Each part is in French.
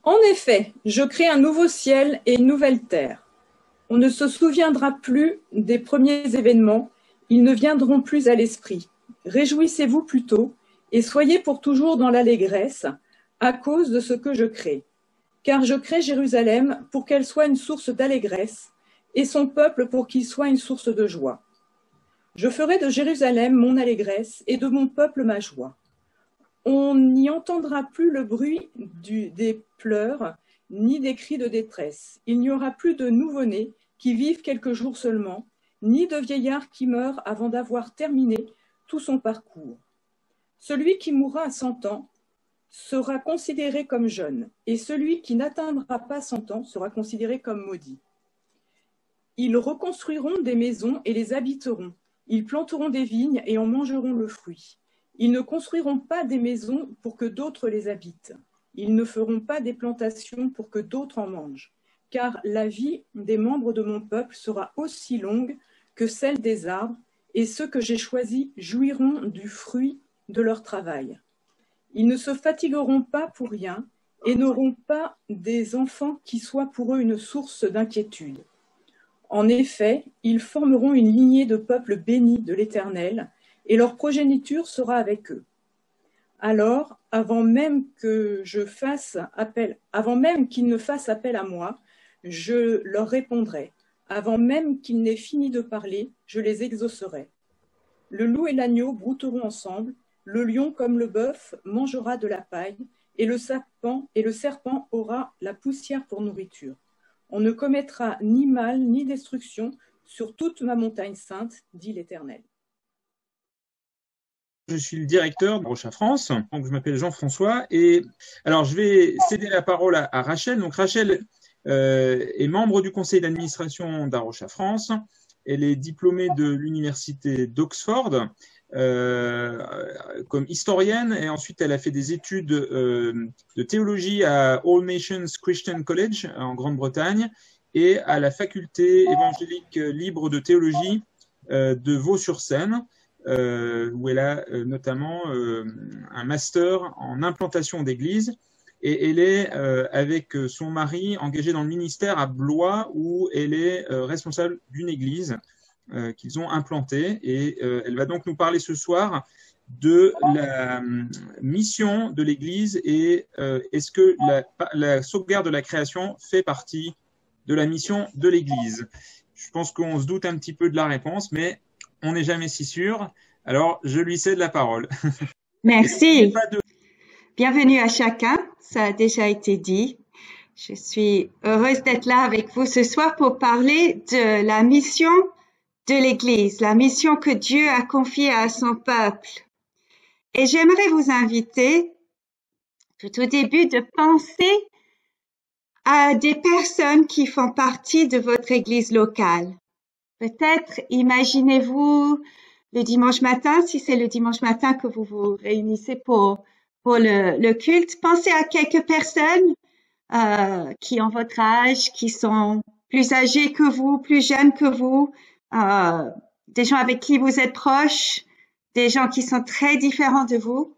En effet, je crée un nouveau ciel et une nouvelle terre. On ne se souviendra plus des premiers événements, ils ne viendront plus à l'esprit. Réjouissez-vous plutôt et soyez pour toujours dans l'allégresse à cause de ce que je crée. Car je crée Jérusalem pour qu'elle soit une source d'allégresse et son peuple pour qu'il soit une source de joie. Je ferai de Jérusalem mon allégresse et de mon peuple ma joie. On n'y entendra plus le bruit des pleurs ni des cris de détresse. Il n'y aura plus de nouveau-nés qui vivent quelques jours seulement, ni de vieillard qui meurt avant d'avoir terminé tout son parcours. Celui qui mourra à 100 ans sera considéré comme jeune, et celui qui n'atteindra pas 100 ans sera considéré comme maudit. Ils reconstruiront des maisons et les habiteront. Ils planteront des vignes et en mangeront le fruit. Ils ne construiront pas des maisons pour que d'autres les habitent. Ils ne feront pas des plantations pour que d'autres en mangent. Car la vie des membres de mon peuple sera aussi longue que celle des arbres, et ceux que j'ai choisis jouiront du fruit de leur travail. Ils ne se fatigueront pas pour rien et n'auront pas des enfants qui soient pour eux une source d'inquiétude. En effet, ils formeront une lignée de peuples bénis de l'Éternel, et leur progéniture sera avec eux. Alors, avant même qu'ils ne fassent appel à moi, je leur répondrai. Avant même qu'ils n'aient fini de parler, je les exaucerai. Le loup et l'agneau brouteront ensemble, le lion comme le bœuf mangera de la paille, et le serpent aura la poussière pour nourriture. On ne commettra ni mal ni destruction sur toute ma montagne sainte, dit l'Éternel. Je suis le directeur de Rocha France, donc je m'appelle Jean-François, et alors je vais céder la parole à Rachel. Donc Rachel est membre du conseil d'administration d'Arocha France. Elle est diplômée de l'université d'Oxford comme historienne, et ensuite elle a fait des études de théologie à All Nations Christian College en Grande-Bretagne et à la faculté évangélique libre de théologie de Vaux-sur-Seine, où elle a notamment un master en implantation d'églises. Et elle est, avec son mari, engagée dans le ministère à Blois, où elle est responsable d'une église qu'ils ont implantée. Et elle va donc nous parler ce soir de la mission de l'église et est-ce que la sauvegarde de la création fait partie de la mission de l'église. Je pense qu'on se doute un petit peu de la réponse, mais on n'est jamais si sûr. Alors, je lui cède la parole. Merci. Bienvenue à chacun. Ça a déjà été dit. Je suis heureuse d'être là avec vous ce soir pour parler de la mission de l'Église, la mission que Dieu a confiée à son peuple. Et j'aimerais vous inviter, tout au début, de penser à des personnes qui font partie de votre Église locale. Peut-être imaginez-vous le dimanche matin, si c'est le dimanche matin que vous vous réunissez pour le culte, pensez à quelques personnes qui ont votre âge, qui sont plus âgés que vous, plus jeunes que vous, des gens avec qui vous êtes proches, des gens qui sont très différents de vous.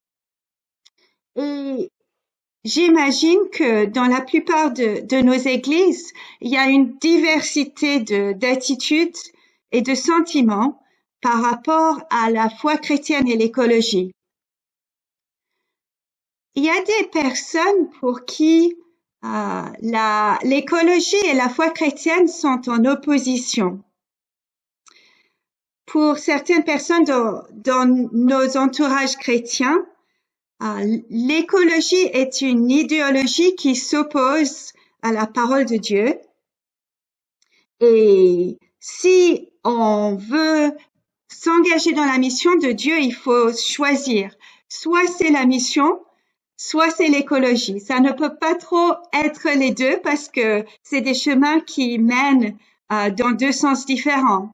Et j'imagine que dans la plupart de nos églises, il y a une diversité d'attitudes et de sentiments par rapport à la foi chrétienne et l'écologie. Il y a des personnes pour qui l'écologie et la foi chrétienne sont en opposition. Pour certaines personnes dans nos entourages chrétiens, l'écologie est une idéologie qui s'oppose à la parole de Dieu. Et si on veut s'engager dans la mission de Dieu, il faut choisir. Soit c'est la mission, soit c'est l'écologie. Ça ne peut pas trop être les deux parce que c'est des chemins qui mènent dans deux sens différents.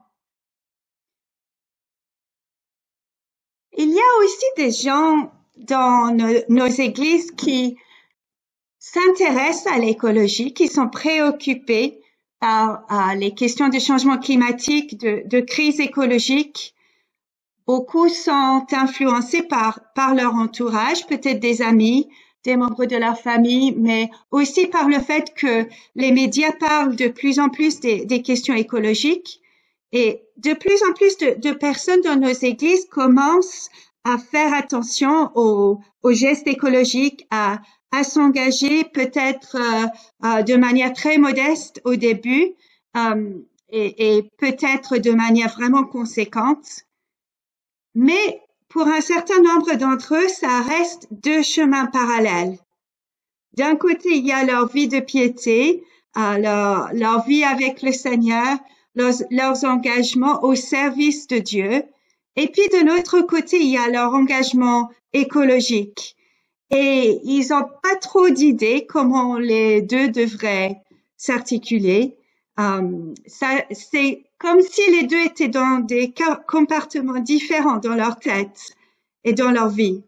Il y a aussi des gens dans nos églises qui s'intéressent à l'écologie, qui sont préoccupés par les questions de changement climatique, de crise écologique. Beaucoup sont influencés par leur entourage, peut-être des amis, des membres de leur famille, mais aussi par le fait que les médias parlent de plus en plus des questions écologiques et de plus en plus de personnes dans nos églises commencent à faire attention aux gestes écologiques, à s'engager peut-être de manière très modeste au début et peut-être de manière vraiment conséquente. Mais pour un certain nombre d'entre eux, ça reste deux chemins parallèles. D'un côté, il y a leur vie de piété, leur vie avec le Seigneur, leurs engagements au service de Dieu. Et puis de l'autre côté, il y a leur engagement écologique. Et ils n'ont pas trop d'idées comment les deux devraient s'articuler. C'est comme si les deux étaient dans des compartiments différents dans leur tête et dans leur vie.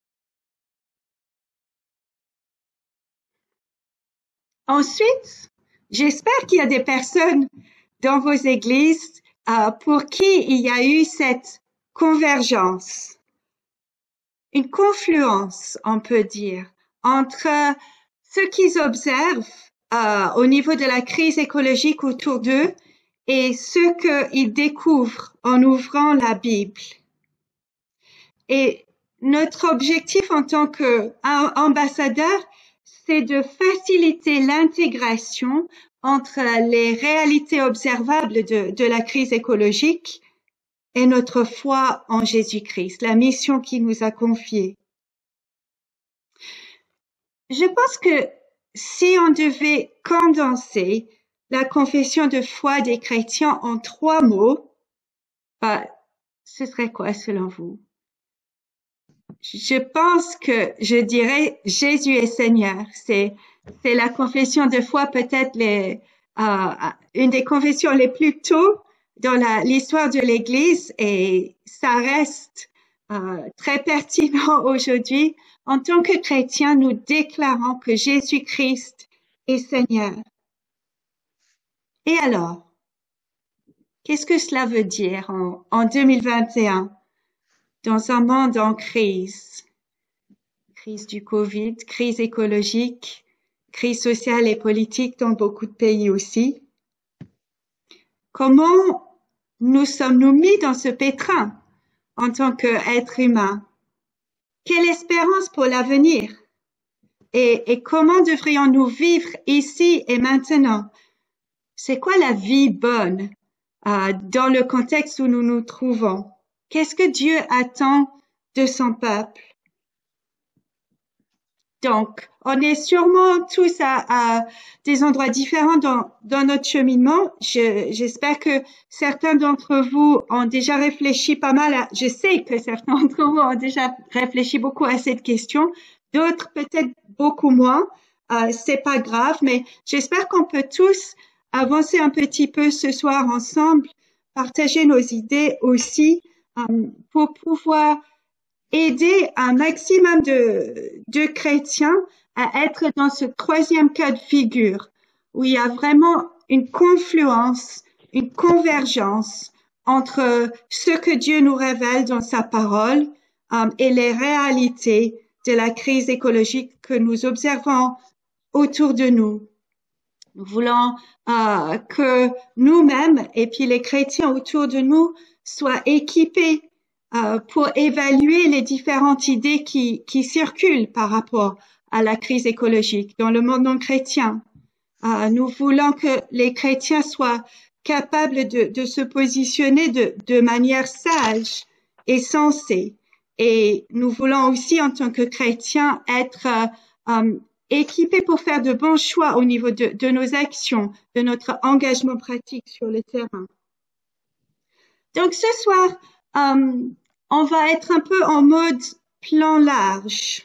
Ensuite, j'espère qu'il y a des personnes dans vos églises pour qui il y a eu cette convergence, une confluence, on peut dire, entre ce qu'ils observent au niveau de la crise écologique autour d'eux et ce qu'ils découvrent en ouvrant la Bible. Et notre objectif en tant qu'ambassadeur, c'est de faciliter l'intégration entre les réalités observables de la crise écologique et notre foi en Jésus-Christ, la mission qu'il nous a confiée. Je pense que si on devait condenser la confession de foi des chrétiens en 3 mots, ce serait quoi selon vous? Je pense que je dirais Jésus est Seigneur. C'est la confession de foi peut-être une des confessions les plus tôt dans l'histoire de l'Église et ça reste très pertinent aujourd'hui. En tant que chrétiens, nous déclarons que Jésus-Christ est Seigneur. Et alors, qu'est-ce que cela veut dire en 2021 dans un monde en crise? Crise du Covid, crise écologique, crise sociale et politique dans beaucoup de pays aussi. Comment nous sommes-nous mis dans ce pétrin en tant qu'êtres humains? Quelle espérance pour l'avenir? Et comment devrions-nous vivre ici et maintenant? C'est quoi la vie bonne dans le contexte où nous nous trouvons? Qu'est-ce que Dieu attend de son peuple? Donc, on est sûrement tous à des endroits différents dans notre cheminement. J'espère que certains d'entre vous ont déjà réfléchi pas mal je sais que certains d'entre vous ont déjà réfléchi beaucoup à cette question. D'autres peut-être beaucoup moins. C'est pas grave, mais j'espère qu'on peut tous avancer un petit peu ce soir ensemble, partager nos idées aussi, pour pouvoir aider un maximum de chrétiens à être dans ce 3e cas de figure où il y a vraiment une confluence, une convergence entre ce que Dieu nous révèle dans sa parole et les réalités de la crise écologique que nous observons autour de nous. Nous voulons que nous-mêmes et puis les chrétiens autour de nous soient équipés pour évaluer les différentes idées qui circulent par rapport à la crise écologique dans le monde non chrétien. Nous voulons que les chrétiens soient capables de se positionner de manière sage et sensée. Et nous voulons aussi, en tant que chrétiens, être équipés pour faire de bons choix au niveau de nos actions, de notre engagement pratique sur le terrain. Donc ce soir, on va être un peu en mode plan large.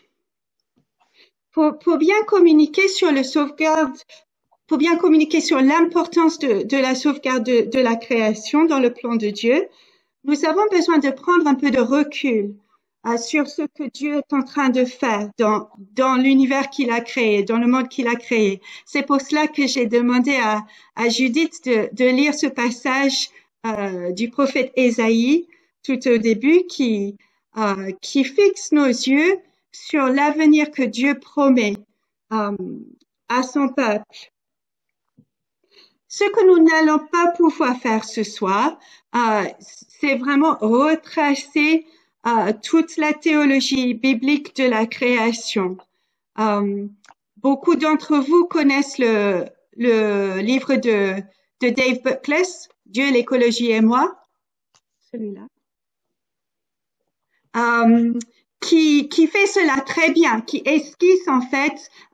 Pour bien communiquer sur pour bien communiquer sur l'importance de la sauvegarde de la création dans le plan de Dieu, nous avons besoin de prendre un peu de recul sur ce que Dieu est en train de faire dans l'univers qu'il a créé, dans le monde qu'il a créé. C'est pour cela que j'ai demandé à Judith de lire ce passage du prophète Ésaïe tout au début qui fixe nos yeux sur l'avenir que Dieu promet à son peuple. Ce que nous n'allons pas pouvoir faire ce soir, c'est vraiment retracer toute la théologie biblique de la création. Beaucoup d'entre vous connaissent le livre de Dave Buckless, Dieu, l'écologie et moi, celui-là, qui fait cela très bien, qui esquisse en fait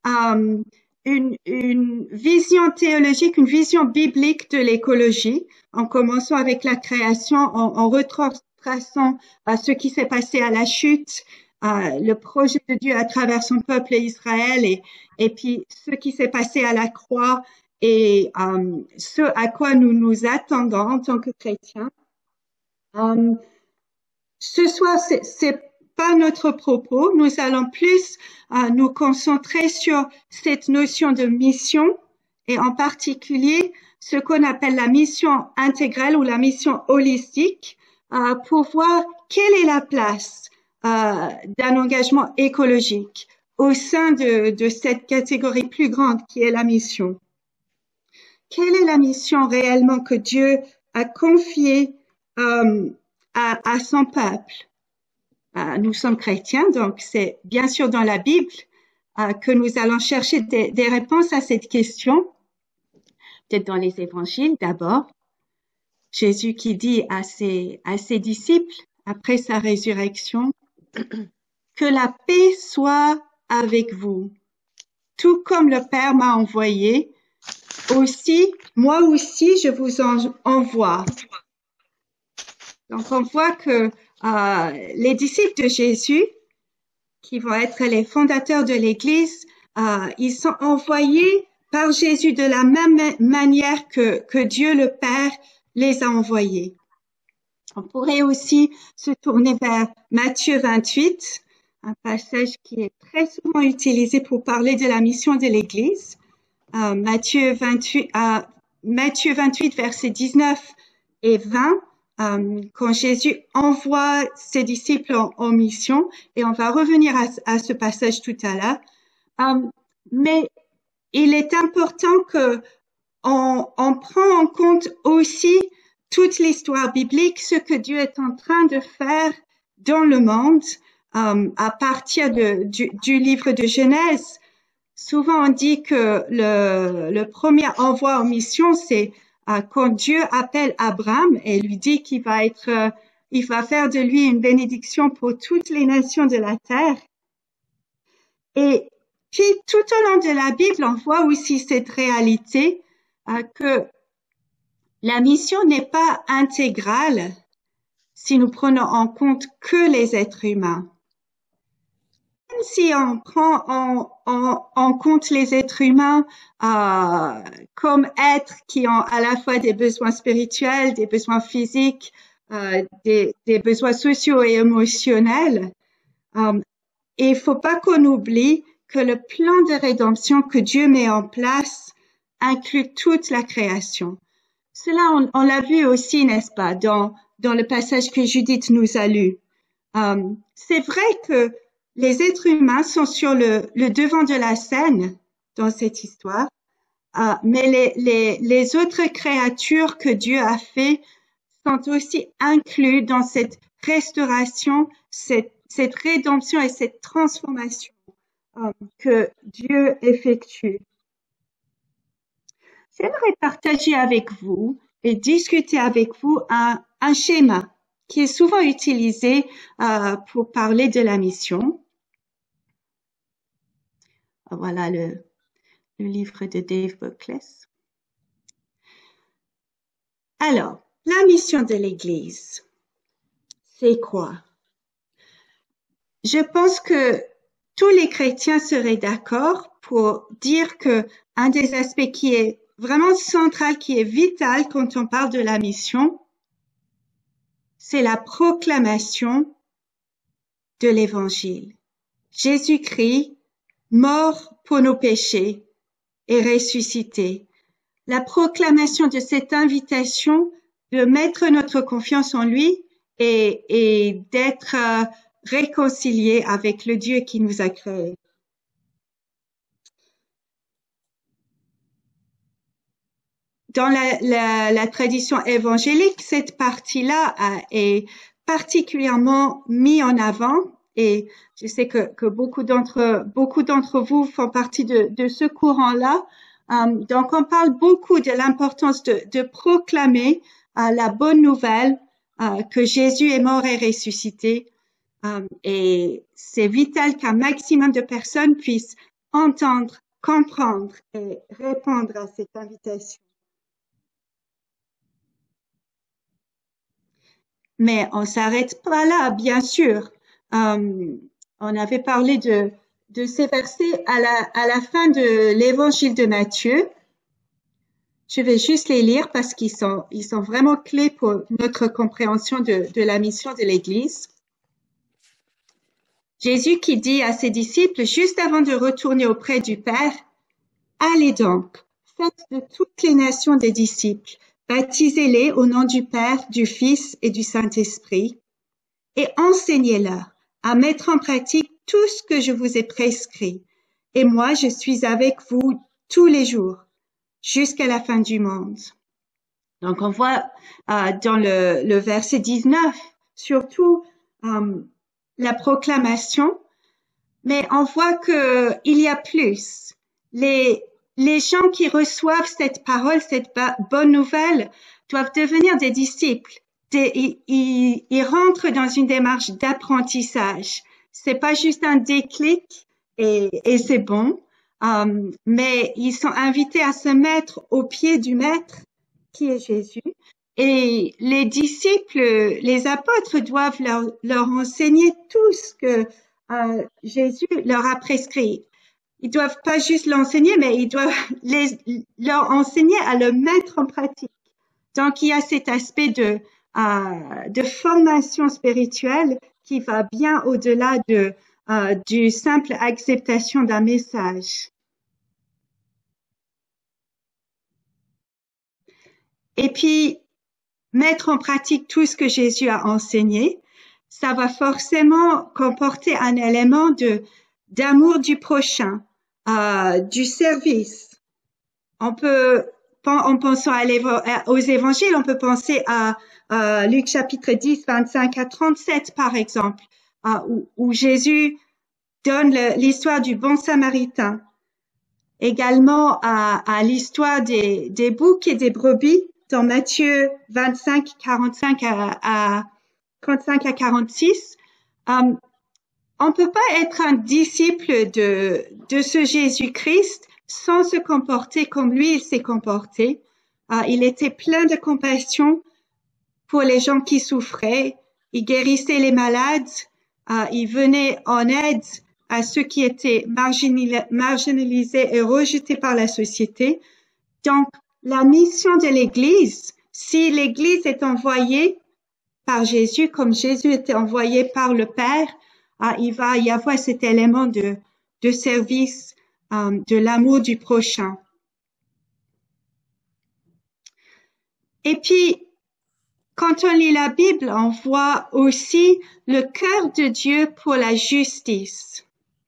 une vision théologique, une vision biblique de l'écologie, en commençant avec la création, en retraçant ce qui s'est passé à la chute, le projet de Dieu à travers son peuple Israël et puis ce qui s'est passé à la croix et ce à quoi nous nous attendons en tant que chrétiens. Ce soir, c'est pas notre propos. Nous allons plus nous concentrer sur cette notion de mission et en particulier ce qu'on appelle la mission intégrale ou la mission holistique pour voir quelle est la place d'un engagement écologique au sein de cette catégorie plus grande qui est la mission. Quelle est la mission réellement que Dieu a confiée à son peuple? Nous sommes chrétiens, donc c'est bien sûr dans la Bible que nous allons chercher des réponses à cette question. Peut-être dans les évangiles d'abord. Jésus qui dit à ses disciples, après sa résurrection, que la paix soit avec vous. Tout comme le Père m'a envoyé, moi aussi, je vous envoie. Donc, on voit que les disciples de Jésus, qui vont être les fondateurs de l'Église, ils sont envoyés par Jésus de la même manière que Dieu le Père les a envoyés. On pourrait aussi se tourner vers Matthieu 28, un passage qui est très souvent utilisé pour parler de la mission de l'Église. Matthieu 28, versets 19 et 20. Quand Jésus envoie ses disciples en mission, et on va revenir à ce passage tout à l'heure, mais il est important que on prend en compte aussi toute l'histoire biblique, ce que Dieu est en train de faire dans le monde à partir du livre de Genèse. Souvent on dit que le premier envoi en mission, c'est quand Dieu appelle Abraham et lui dit qu'il va faire de lui une bénédiction pour toutes les nations de la terre. Et puis, tout au long de la Bible, on voit aussi cette réalité que la mission n'est pas intégrale si nous prenons en compte que les êtres humains. Même si on prend en compte les êtres humains comme êtres qui ont à la fois des besoins spirituels, des besoins physiques, des besoins sociaux et émotionnels, il faut pas qu'on oublie que le plan de rédemption que Dieu met en place inclut toute la création. Cela, on l'a vu aussi, n'est-ce pas, dans le passage que Judith nous a lu. C'est vrai que les êtres humains sont sur le devant de la scène dans cette histoire, mais les autres créatures que Dieu a fait sont aussi inclus dans cette restauration, cette rédemption et cette transformation que Dieu effectue. J'aimerais partager avec vous et discuter avec vous un schéma qui est souvent utilisé pour parler de la mission. Voilà le livre de Dave Buckless. Alors, la mission de l'Église, c'est quoi? Je pense que tous les chrétiens seraient d'accord pour dire que un des aspects qui est vraiment central, qui est vital quand on parle de la mission, c'est la proclamation de l'Évangile. Jésus-Christ, mort pour nos péchés et ressuscité. La proclamation de cette invitation de mettre notre confiance en lui et d'être réconciliés avec le Dieu qui nous a créés. Dans la tradition évangélique, cette partie-là est particulièrement mise en avant, et je sais que beaucoup d'entre vous font partie de ce courant-là. Donc, on parle beaucoup de l'importance de proclamer la bonne nouvelle que Jésus est mort et ressuscité. Et c'est vital qu'un maximum de personnes puissent entendre, comprendre et répondre à cette invitation. Mais on s'arrête pas là, bien sûr. On avait parlé de ces versets à la fin de l'évangile de Matthieu. Je vais juste les lire parce qu'ils sont vraiment clés pour notre compréhension de la mission de l'Église. Jésus qui dit à ses disciples, juste avant de retourner auprès du Père, « Allez donc, faites de toutes les nations des disciples, baptisez-les au nom du Père, du Fils et du Saint-Esprit, et enseignez-leur à mettre en pratique tout ce que je vous ai prescrit. Et moi, je suis avec vous tous les jours, jusqu'à la fin du monde. » Donc, on voit dans le verset 19, surtout la proclamation, mais on voit qu'il y a plus. Les gens qui reçoivent cette parole, cette bonne nouvelle, doivent devenir des disciples. Ils rentrent dans une démarche d'apprentissage. C'est pas juste un déclic et c'est bon, mais ils sont invités à se mettre aux pieds du Maître, qui est Jésus. Et les disciples, les apôtres doivent leur enseigner tout ce que Jésus leur a prescrit. Ils doivent pas juste l'enseigner, mais ils doivent leur enseigner à le mettre en pratique. Donc, il y a cet aspect de formation spirituelle qui va bien au-delà du simple acceptation d'un message. Et puis, mettre en pratique tout ce que Jésus a enseigné, ça va forcément comporter un élément d'amour du prochain, du service. En pensant aux évangiles, on peut penser à Luc chapitre 10, 25 à 37 par exemple, où Jésus donne l'histoire du bon samaritain. Également à l'histoire des boucs et des brebis dans Matthieu 25, 35 à 46. On peut pas être un disciple de ce Jésus-Christ sans se comporter comme lui il s'est comporté. Il était plein de compassion pour les gens qui souffraient. Il guérissait les malades. Il venait en aide à ceux qui étaient marginalisés et rejetés par la société. Donc, la mission de l'Église, si l'Église est envoyée par Jésus, comme Jésus était envoyé par le Père, il va y avoir cet élément de service, de l'amour du prochain. Et puis, quand on lit la Bible, on voit aussi le cœur de Dieu pour la justice.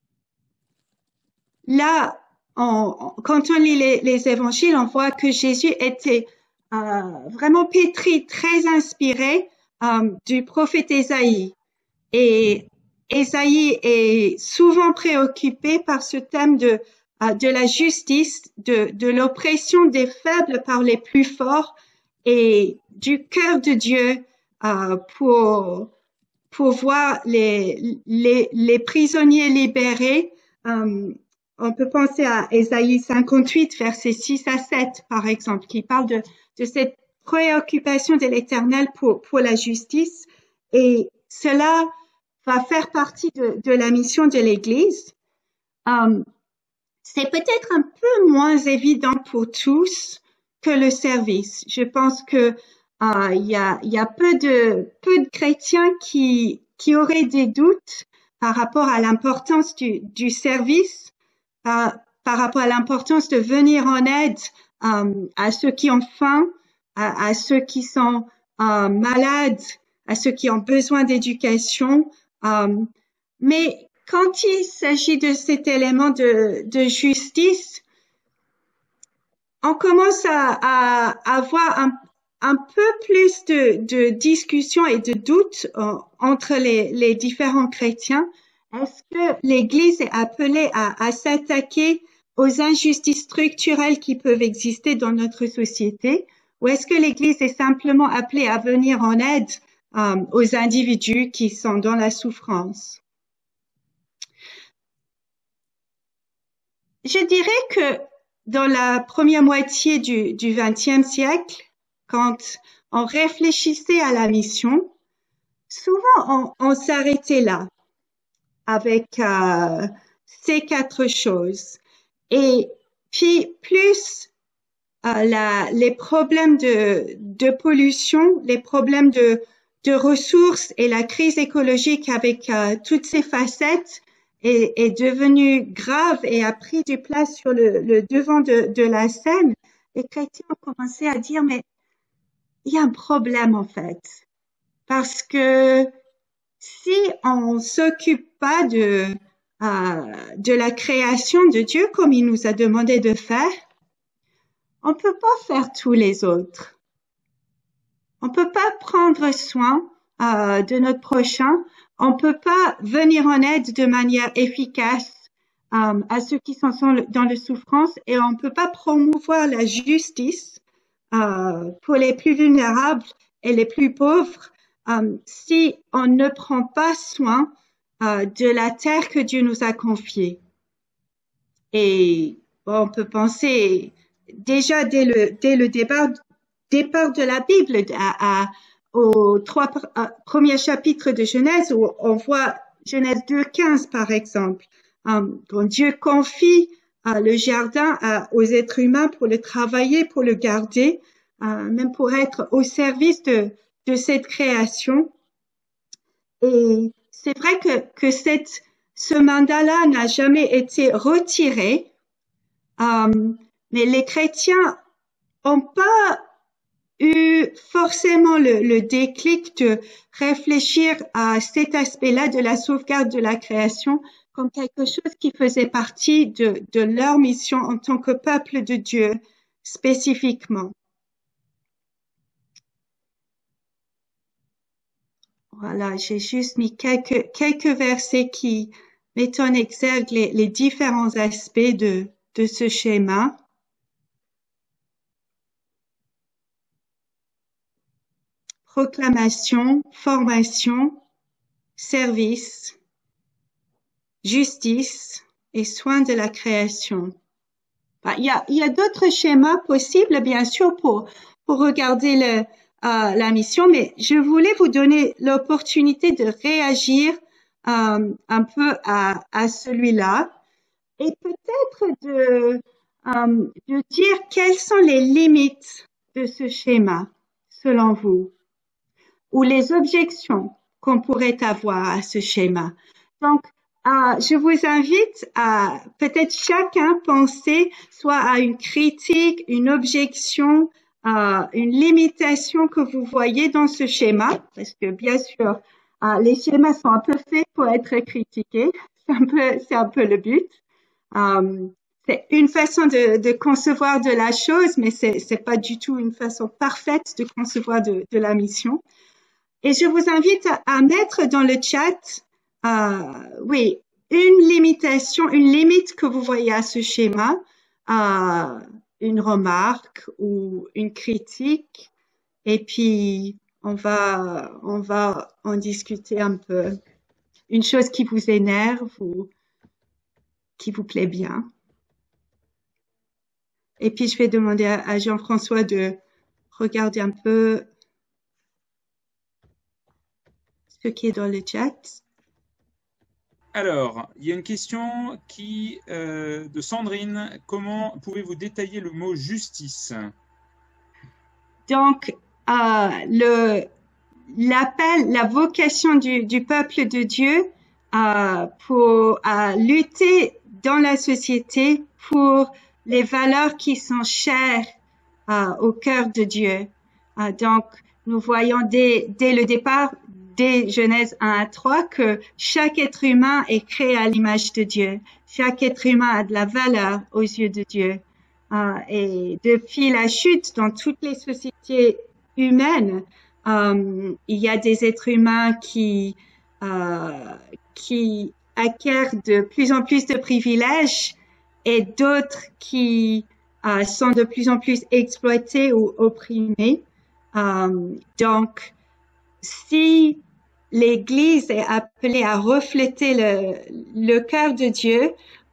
Là, quand on lit les évangiles, on voit que Jésus était vraiment pétri, très inspiré du prophète Ésaïe. Et Ésaïe est souvent préoccupé par ce thème de la justice, de l'oppression des faibles par les plus forts et du cœur de Dieu pour voir les prisonniers libérés. On peut penser à Ésaïe 58, versets 6 à 7, par exemple, qui parle de cette préoccupation de l'Éternel pour la justice. Et cela va faire partie de la mission de l'Église. C'est peut-être un peu moins évident pour tous que le service. Je pense que il y a peu de chrétiens qui auraient des doutes par rapport à l'importance du service, par rapport à l'importance de venir en aide à ceux qui ont faim, à ceux qui sont malades, à ceux qui ont besoin d'éducation, Mais quand il s'agit de cet élément de justice, on commence à avoir un peu plus de discussion et de doute entre les différents chrétiens. Est-ce que l'Église est appelée à s'attaquer aux injustices structurelles qui peuvent exister dans notre société, ou est-ce que l'Église est simplement appelée à venir en aide aux individus qui sont dans la souffrance? Je dirais que dans la première moitié du XXe siècle, quand on réfléchissait à la mission, souvent on s'arrêtait là avec ces 4 choses. Et puis plus les problèmes de pollution, les problèmes de ressources et la crise écologique avec toutes ces facettes est devenue grave et a pris du place sur le devant de la scène, les chrétiens ont commencé à dire mais il y a un problème en fait, parce que si on s'occupe pas de la création de Dieu comme il nous a demandé de faire, on peut pas faire tous les autres. On peut pas prendre soin de notre prochain. On peut pas venir en aide de manière efficace à ceux qui sont dans la souffrance, et on peut pas promouvoir la justice pour les plus vulnérables et les plus pauvres si on ne prend pas soin de la terre que Dieu nous a confiée. Et on peut penser déjà dès le départ de la Bible aux 3 premiers chapitres de Genèse, où on voit Genèse 2:15 par exemple, quand Dieu confie le jardin aux êtres humains pour le travailler, pour le garder, même pour être au service de cette création. Et c'est vrai que ce mandat-là n'a jamais été retiré, mais les chrétiens n'ont pas eu forcément le déclic de réfléchir à cet aspect-là de la sauvegarde de la création comme quelque chose qui faisait partie de leur mission en tant que peuple de Dieu spécifiquement. Voilà, j'ai juste mis quelques versets qui mettent en exergue les différents aspects de ce schéma. Proclamation, formation, service, justice et soin de la création. Il y a d'autres schémas possibles, bien sûr, pour regarder la mission, mais je voulais vous donner l'opportunité de réagir un peu à celui-là, et peut-être de dire quelles sont les limites de ce schéma, selon vous, ou les objections qu'on pourrait avoir à ce schéma. Donc, je vous invite à peut-être chacun penser soit à une critique, une objection, une limitation que vous voyez dans ce schéma, parce que bien sûr, les schémas sont un peu faits pour être critiqués. C'est un peu le but. C'est une façon de concevoir de la chose, mais c'est pas du tout une façon parfaite de concevoir de la mission. Et je vous invite à mettre dans le chat, oui, une limitation, une limite que vous voyez à ce schéma, une remarque ou une critique, et puis on va en discuter un peu. Une chose qui vous énerve ou qui vous plaît bien. Et puis je vais demander à Jean-François de regarder un peu ce qui est dans le chat. Alors, il y a une question de Sandrine. Comment pouvez-vous détailler le mot justice? Donc, l'appel, la vocation du peuple de Dieu pour lutter dans la société pour les valeurs qui sont chères au cœur de Dieu. Donc, nous voyons dès le départ dès Genèse 1 à 3 que chaque être humain est créé à l'image de Dieu. Chaque être humain a de la valeur aux yeux de Dieu. Et depuis la chute, dans toutes les sociétés humaines, il y a des êtres humains qui acquièrent de plus en plus de privilèges et d'autres qui sont de plus en plus exploités ou opprimés. Donc, si l'Église est appelée à refléter le cœur de Dieu,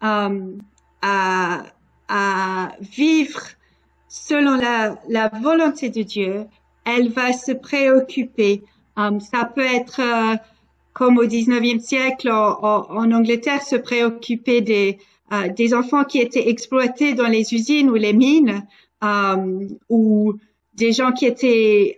à vivre selon la volonté de Dieu, elle va se préoccuper. Ça peut être comme au 19e siècle en Angleterre, se préoccuper des enfants qui étaient exploités dans les usines ou les mines, ou des gens qui étaient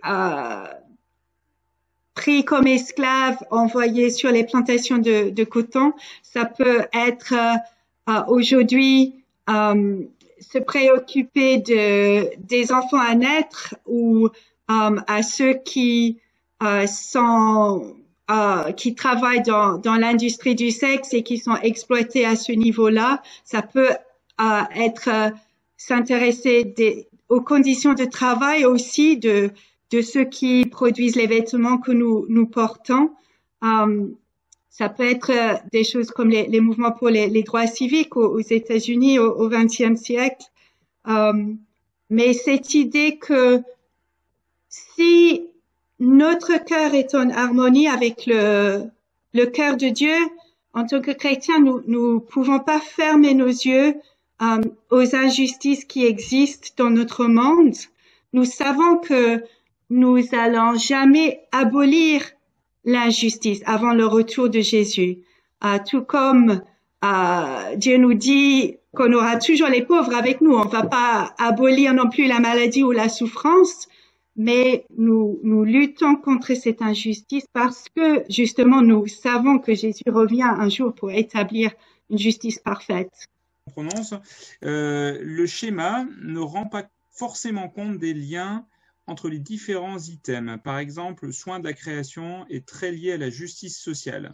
pris comme esclaves, envoyés sur les plantations de coton. Ça peut être aujourd'hui se préoccuper des enfants à naître ou à ceux qui qui travaillent dans l'industrie du sexe et qui sont exploités à ce niveau-là. Ça peut être s'intéresser aux conditions de travail aussi de ceux qui produisent les vêtements que nous portons. Ça peut être des choses comme les mouvements pour les droits civiques aux États-Unis au XXe siècle. Mais cette idée que si notre cœur est en harmonie avec le cœur de Dieu, en tant que chrétiens, nous pouvons pas fermer nos yeux aux injustices qui existent dans notre monde. Nous savons que nous allons jamais abolir l'injustice avant le retour de Jésus. Tout comme Dieu nous dit qu'on aura toujours les pauvres avec nous. On va pas abolir non plus la maladie ou la souffrance, mais nous luttons contre cette injustice parce que justement nous savons que Jésus revient un jour pour établir une justice parfaite. Le schéma ne rend pas forcément compte des liens entre les différents items. Par exemple, le soin de la création est très lié à la justice sociale.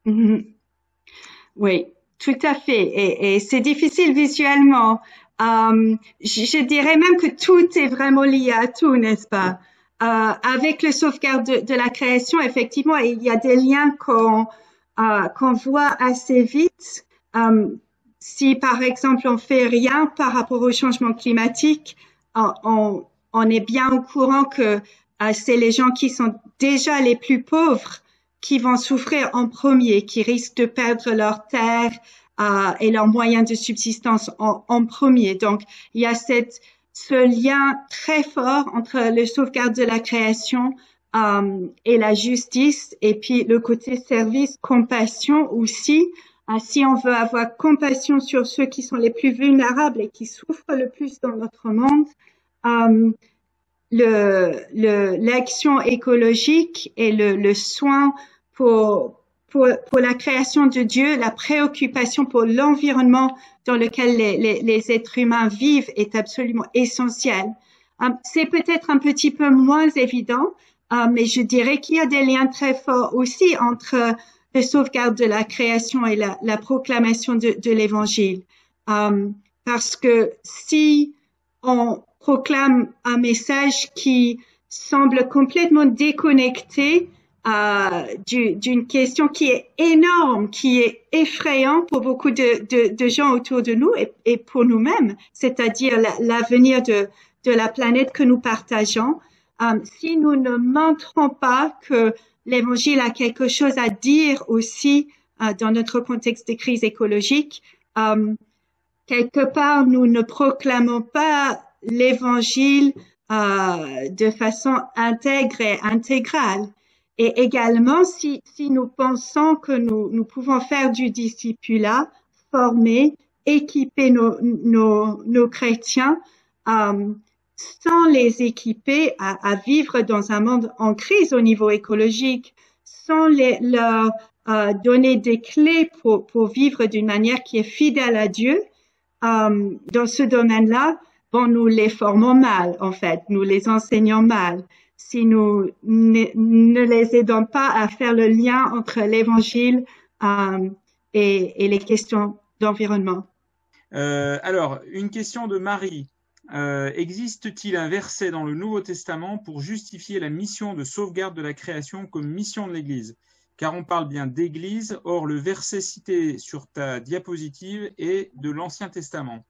Oui, tout à fait. Et c'est difficile visuellement. Je dirais même que tout est vraiment lié à tout, n'est-ce pas? Avec le sauvegarde de la création, effectivement, il y a des liens qu'on voit assez vite. Si, par exemple, on fait rien par rapport au changement climatique, on est bien au courant que c'est les gens qui sont déjà les plus pauvres qui vont souffrir en premier, qui risquent de perdre leur terre et leurs moyens de subsistance en premier. Donc, il y a ce lien très fort entre le sauvegarde de la création et la justice, et puis le côté service, compassion aussi. Si on veut avoir compassion sur ceux qui sont les plus vulnérables et qui souffrent le plus dans notre monde, l'action écologique et le soin pour la création de Dieu, la préoccupation pour l'environnement dans lequel les êtres humains vivent est absolument essentielle. C'est peut-être un petit peu moins évident, mais je dirais qu'il y a des liens très forts aussi entre le sauvegarde de la création et la proclamation de l'évangile. Parce que si on proclame un message qui semble complètement déconnecté d'une question qui est énorme, qui est effrayante pour beaucoup de gens autour de nous et pour nous-mêmes, c'est-à-dire l'avenir de la planète que nous partageons. Si nous ne montrons pas que l'Évangile a quelque chose à dire aussi dans notre contexte de crise écologique, quelque part nous ne proclamons pas l'Évangile de façon intègre et intégrale. Et également, si nous pensons que nous pouvons faire du discipulat, former, équiper nos chrétiens, sans les équiper à vivre dans un monde en crise au niveau écologique, sans leur donner des clés pour vivre d'une manière qui est fidèle à Dieu, dans ce domaine-là, nous les formons mal, en fait, nous les enseignons mal. si nous ne les aidons pas à faire le lien entre l'Évangile et les questions d'environnement. Alors, une question de Marie. Existe-t-il un verset dans le Nouveau Testament pour justifier la mission de sauvegarde de la création comme mission de l'Église? Car on parle bien d'Église, or le verset cité sur ta diapositive est de l'Ancien Testament.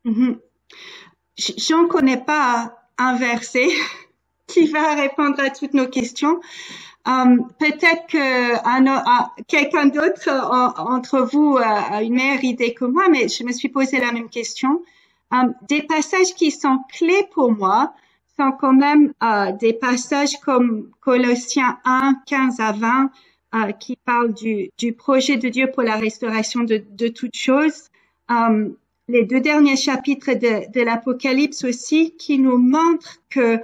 J'en connais pas un verset qui va répondre à toutes nos questions. Peut-être que quelqu'un d'autre entre vous a une meilleure idée que moi, mais je me suis posé la même question. Des passages qui sont clés pour moi sont quand même des passages comme Colossiens 1, 15 à 20, qui parlent du projet de Dieu pour la restauration de toutes choses. Les 2 derniers chapitres de l'Apocalypse aussi, qui nous montrent que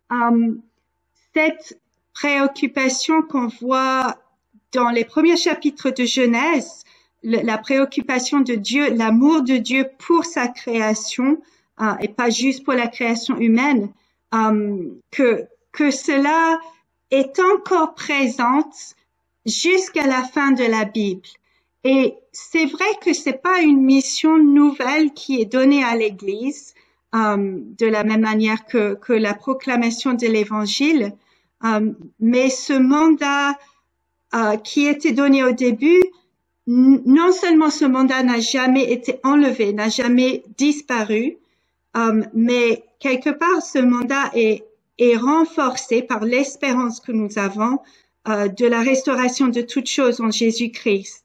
cette préoccupation qu'on voit dans les premiers chapitres de Genèse, la préoccupation de Dieu, l'amour de Dieu pour sa création, et pas juste pour la création humaine, que cela est encore présente jusqu'à la fin de la Bible. Et c'est vrai que c'est pas une mission nouvelle qui est donnée à l'Église, de la même manière que la proclamation de l'Évangile, mais ce mandat qui était donné au début, non seulement ce mandat n'a jamais été enlevé, n'a jamais disparu, mais quelque part ce mandat est renforcé par l'espérance que nous avons de la restauration de toutes choses en Jésus-Christ.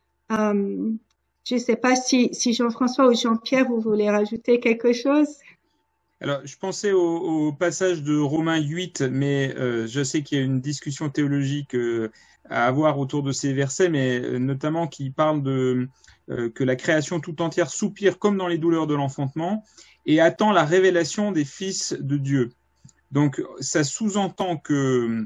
Je ne sais pas si Jean-François ou Jean-Pierre, vous voulez rajouter quelque chose? Alors, je pensais au passage de Romains 8, mais je sais qu'il y a une discussion théologique à avoir autour de ces versets, mais notamment qui parle de que la création tout entière soupire comme dans les douleurs de l'enfantement et attend la révélation des fils de Dieu. Donc, ça sous-entend que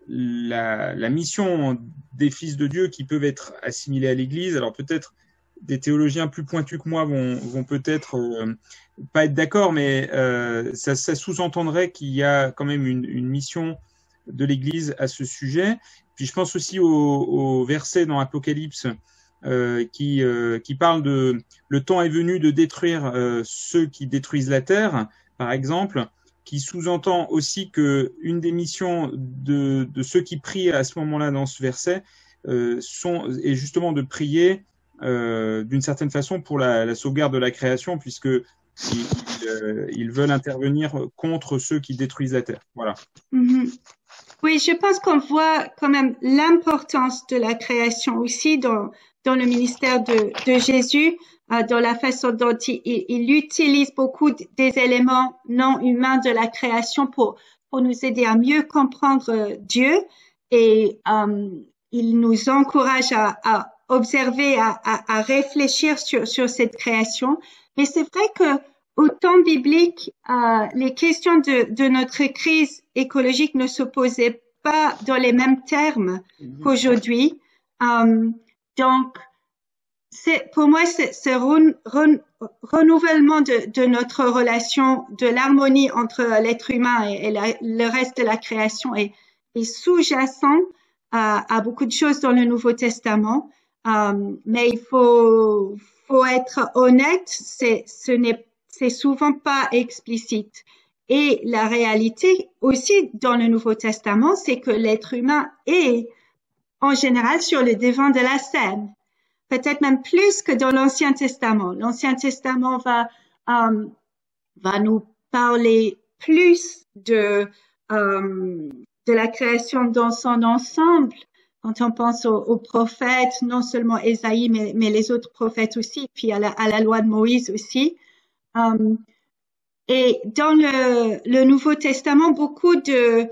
la mission des fils de Dieu qui peuvent être assimilés à l'Église, alors peut-être des théologiens plus pointus que moi vont peut-être pas être d'accord, mais ça sous-entendrait qu'il y a quand même une mission de l'Église à ce sujet. Puis je pense aussi au verset dans Apocalypse qui parle de le temps est venu de détruire ceux qui détruisent la terre, par exemple, qui sous-entend aussi que une des missions de ceux qui prient à ce moment-là dans ce verset est justement de prier d'une certaine façon pour la sauvegarde de la création, puisque ils veulent intervenir contre ceux qui détruisent la terre. Voilà. Oui, je pense qu'on voit quand même l'importance de la création aussi dans le ministère de Jésus, dans la façon dont il utilise beaucoup des éléments non humains de la création pour nous aider à mieux comprendre Dieu, et il nous encourage à observer, à réfléchir sur cette création. Mais c'est vrai que au temps biblique, les questions de notre crise écologique ne se posaient pas dans les mêmes termes qu'aujourd'hui. Donc, pour moi, ce renouvellement de notre relation, de l'harmonie entre l'être humain et le reste de la création est sous-jacent à beaucoup de choses dans le Nouveau Testament. Mais il faut être honnête, c'est souvent pas explicite. Et la réalité aussi dans le Nouveau Testament, c'est que l'être humain est en général sur le devant de la scène. Peut-être même plus que dans l'Ancien Testament. L'Ancien Testament va nous parler plus de la création dans son ensemble. Quand on pense aux prophètes, non seulement Ésaïe, mais les autres prophètes aussi, puis à la loi de Moïse aussi. Et dans le Nouveau Testament, beaucoup de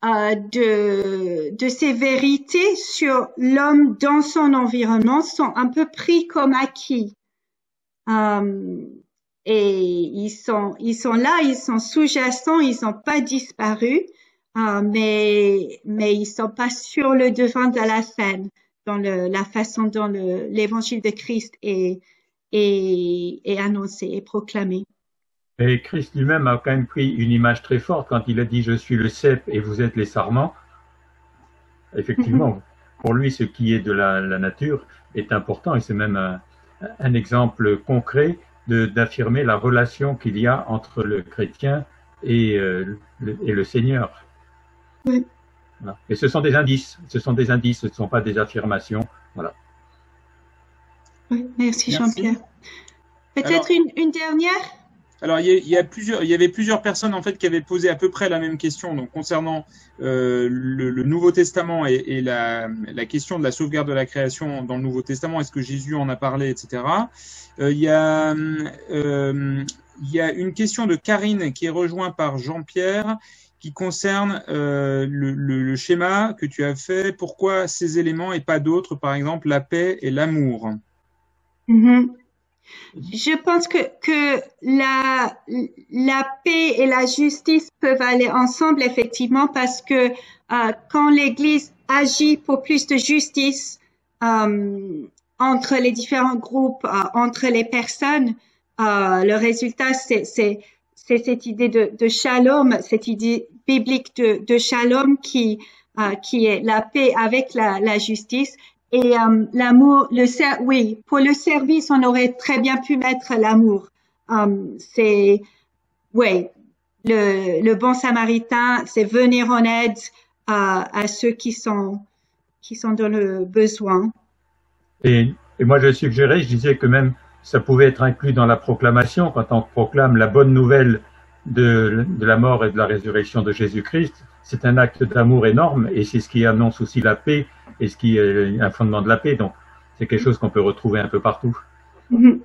ces vérités sur l'homme dans son environnement sont un peu pris comme acquis. Et ils sont là, ils sont sous-jacents, ils n'ont pas disparu, mais ils sont pas sur le devant de la scène dans la façon dont l'évangile de Christ est annoncé et proclamé. Et Christ lui-même a quand même pris une image très forte quand il a dit « Je suis le cep et vous êtes les sarments ». Effectivement, pour lui, ce qui est de la nature est important et c'est même un exemple concret d'affirmer la relation qu'il y a entre le chrétien et le Seigneur. Oui. Voilà. Et ce sont des indices, ce ne sont pas des affirmations. Voilà. Oui, merci Jean-Pierre. Peut-être une dernière? Alors, il y avait plusieurs personnes en fait qui avaient posé à peu près la même question, donc concernant le Nouveau Testament et la question de la sauvegarde de la création dans le Nouveau Testament. Est-ce que Jésus en a parlé, etc. Il y a une question de Karine qui est rejointe par Jean-Pierre qui concerne le schéma que tu as fait. Pourquoi ces éléments et pas d'autres, par exemple la paix et l'amour? Je pense que la paix et la justice peuvent aller ensemble, effectivement, parce que quand l'Église agit pour plus de justice entre les différents groupes, entre les personnes, le résultat, c'est cette idée de shalom, cette idée biblique de shalom qui est la paix avec la justice. Et l'amour, oui, pour le service, on aurait très bien pu mettre l'amour. C'est, ouais, le bon samaritain, c'est venir en aide à ceux qui sont dans le besoin. Et moi, je disais que même ça pouvait être inclus dans la proclamation, quand on proclame la bonne nouvelle de la mort et de la résurrection de Jésus-Christ. C'est un acte d'amour énorme et c'est ce qui annonce aussi la paix et ce qui est un fondement de la paix. Donc, c'est quelque chose qu'on peut retrouver un peu partout. Je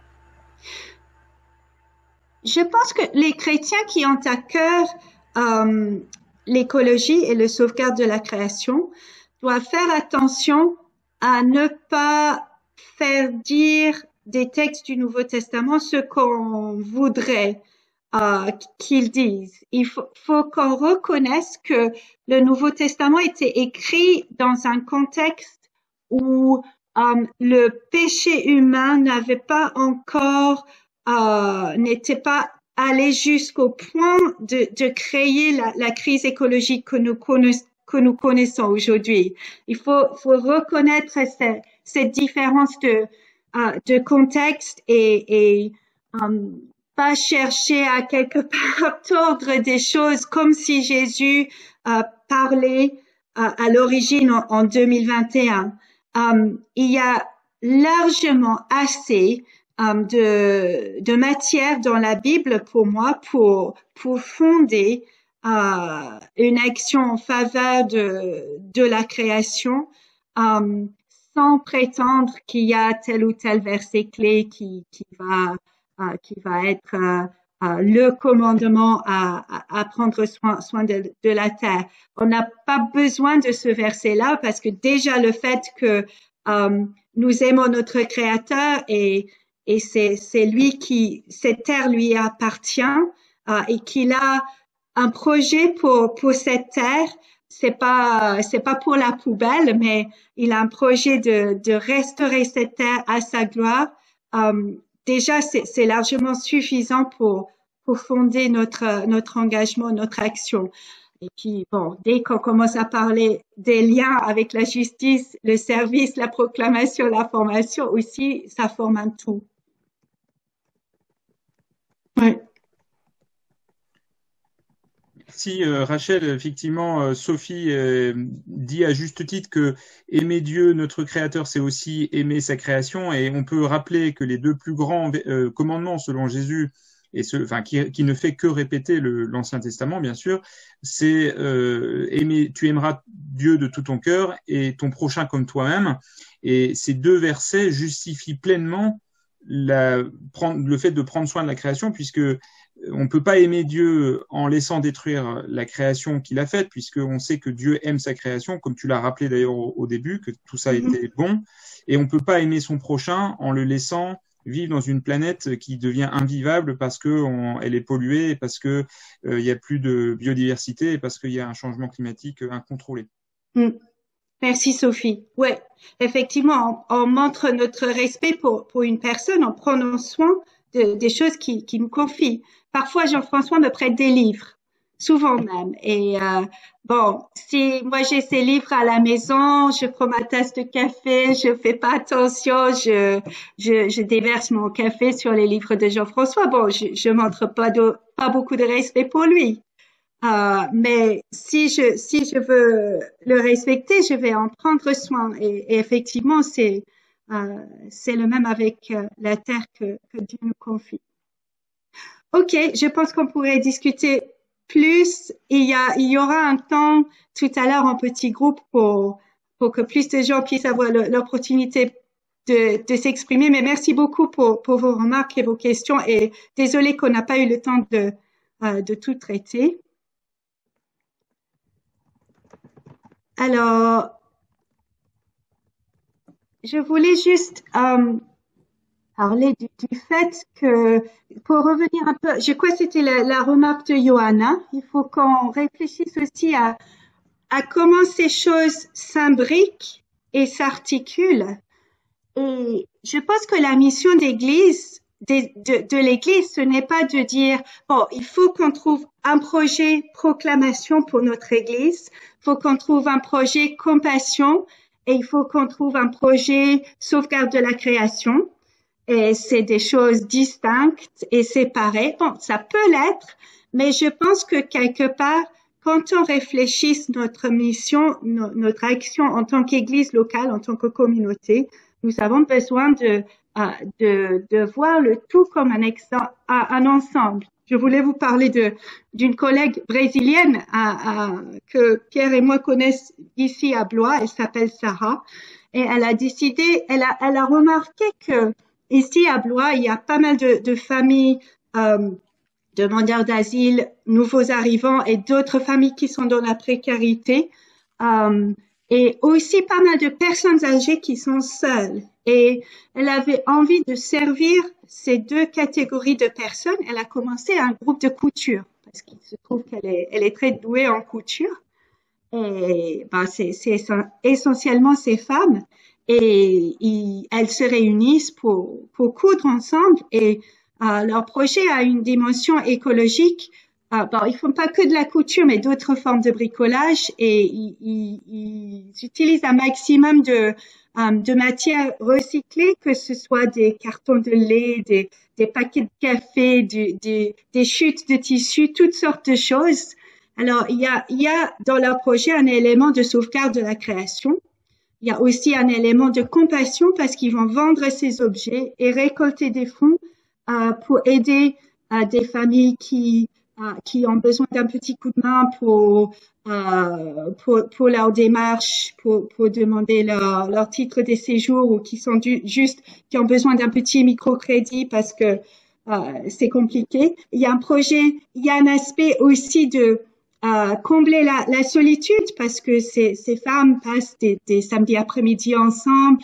pense que les chrétiens qui ont à cœur l'écologie et le sauvegarde de la création doivent faire attention à ne pas faire dire des textes du Nouveau Testament ce qu'on voudrait qu'ils disent. Il faut qu'on reconnaisse que le Nouveau Testament était écrit dans un contexte où le péché humain n'avait pas encore, n'était pas allé jusqu'au point de créer la crise écologique que nous connaissons aujourd'hui. Il faut reconnaître cette différence de contexte et pas chercher à quelque part tordre des choses comme si Jésus parlait à l'origine en 2021. Il y a largement assez de matière dans la Bible pour moi pour fonder une action en faveur de la création sans prétendre qu'il y a tel ou tel verset clé qui va être le commandement à prendre soin de la terre. On n'a pas besoin de ce verset-là parce que déjà le fait que nous aimons notre Créateur et c'est lui cette terre lui appartient et qu'il a un projet pour cette terre. C'est pas pour la poubelle, mais il a un projet de restaurer cette terre à sa gloire. Déjà, c'est largement suffisant pour fonder notre engagement, notre action. Et puis, bon, dès qu'on commence à parler des liens avec la justice, le service, la proclamation, la formation aussi, ça forme un tout. Ouais. Merci Rachel. Effectivement, Sophie dit à juste titre que aimer Dieu, notre Créateur, c'est aussi aimer sa création. Et on peut rappeler que les deux plus grands commandements selon Jésus, et qui ne fait que répéter l'Ancien Testament, bien sûr, c'est tu aimeras Dieu de tout ton cœur et ton prochain comme toi-même. Et ces deux versets justifient pleinement le fait de prendre soin de la création, puisque on ne peut pas aimer Dieu en laissant détruire la création qu'il a faite, puisqu'on sait que Dieu aime sa création, comme tu l'as rappelé d'ailleurs au début, que tout ça était bon. Et on ne peut pas aimer son prochain en le laissant vivre dans une planète qui devient invivable parce qu'elle est polluée, parce qu'il n'y a plus de biodiversité et parce qu'il y a un changement climatique incontrôlé. Merci Sophie. Ouais, effectivement, on montre notre respect pour une personne en prenant soin des choses qu'il nous confie. Parfois, Jean-François me prête des livres, souvent même. Et bon, si moi j'ai ces livres à la maison, je prends ma tasse de café, je fais pas attention, je déverse mon café sur les livres de Jean-François. Bon, je montre pas beaucoup de respect pour lui. Mais si je veux le respecter, je vais en prendre soin. Et effectivement, c'est le même avec la terre que Dieu nous confie. Ok, je pense qu'on pourrait discuter plus. Il y aura un temps tout à l'heure en petit groupe pour que plus de gens puissent avoir l'opportunité de s'exprimer. Mais merci beaucoup pour vos remarques et vos questions. Et désolé qu'on n'a pas eu le temps de tout traiter. Alors, je voulais juste parler du fait que, pour revenir un peu, je crois que c'était la remarque de Johanna, il faut qu'on réfléchisse aussi à comment ces choses s'imbriquent et s'articulent. Et je pense que la mission d'église, de l'église, ce n'est pas de dire, bon, il faut qu'on trouve un projet proclamation pour notre église, il faut qu'on trouve un projet compassion et il faut qu'on trouve un projet sauvegarde de la création. Et c'est des choses distinctes et séparées. Bon, ça peut l'être, mais je pense que quelque part, quand on réfléchit notre mission, notre action en tant qu'église locale, en tant que communauté, nous avons besoin de voir le tout comme un ensemble. Je voulais vous parler d'une collègue brésilienne que Pierre et moi connaissons ici à Blois. Elle s'appelle Sarah et elle a décidé, elle a remarqué que ici à Blois, il y a pas mal de familles demandeurs d'asile, nouveaux arrivants et d'autres familles qui sont dans la précarité. Et aussi pas mal de personnes âgées qui sont seules. Et elle avait envie de servir ces deux catégories de personnes. Elle a commencé un groupe de couture parce qu'il se trouve qu'elle est très douée en couture. Et c'est essentiellement ces femmes. Et elles se réunissent pour coudre ensemble. Et leur projet a une dimension écologique. Ils font pas que de la couture, mais d'autres formes de bricolage et ils utilisent un maximum de matières recyclées, que ce soit des cartons de lait, des paquets de café, des chutes de tissus, toutes sortes de choses. Alors, il y a dans leur projet un élément de sauvegarde de la création. Il y a aussi un élément de compassion parce qu'ils vont vendre ces objets et récolter des fonds pour aider des familles qui ont besoin d'un petit coup de main pour leur démarche, pour demander leur titre de séjour ou qui ont besoin d'un petit microcrédit parce que c'est compliqué. Il y a un aspect aussi de combler la solitude parce que ces femmes passent des samedis après-midi ensemble.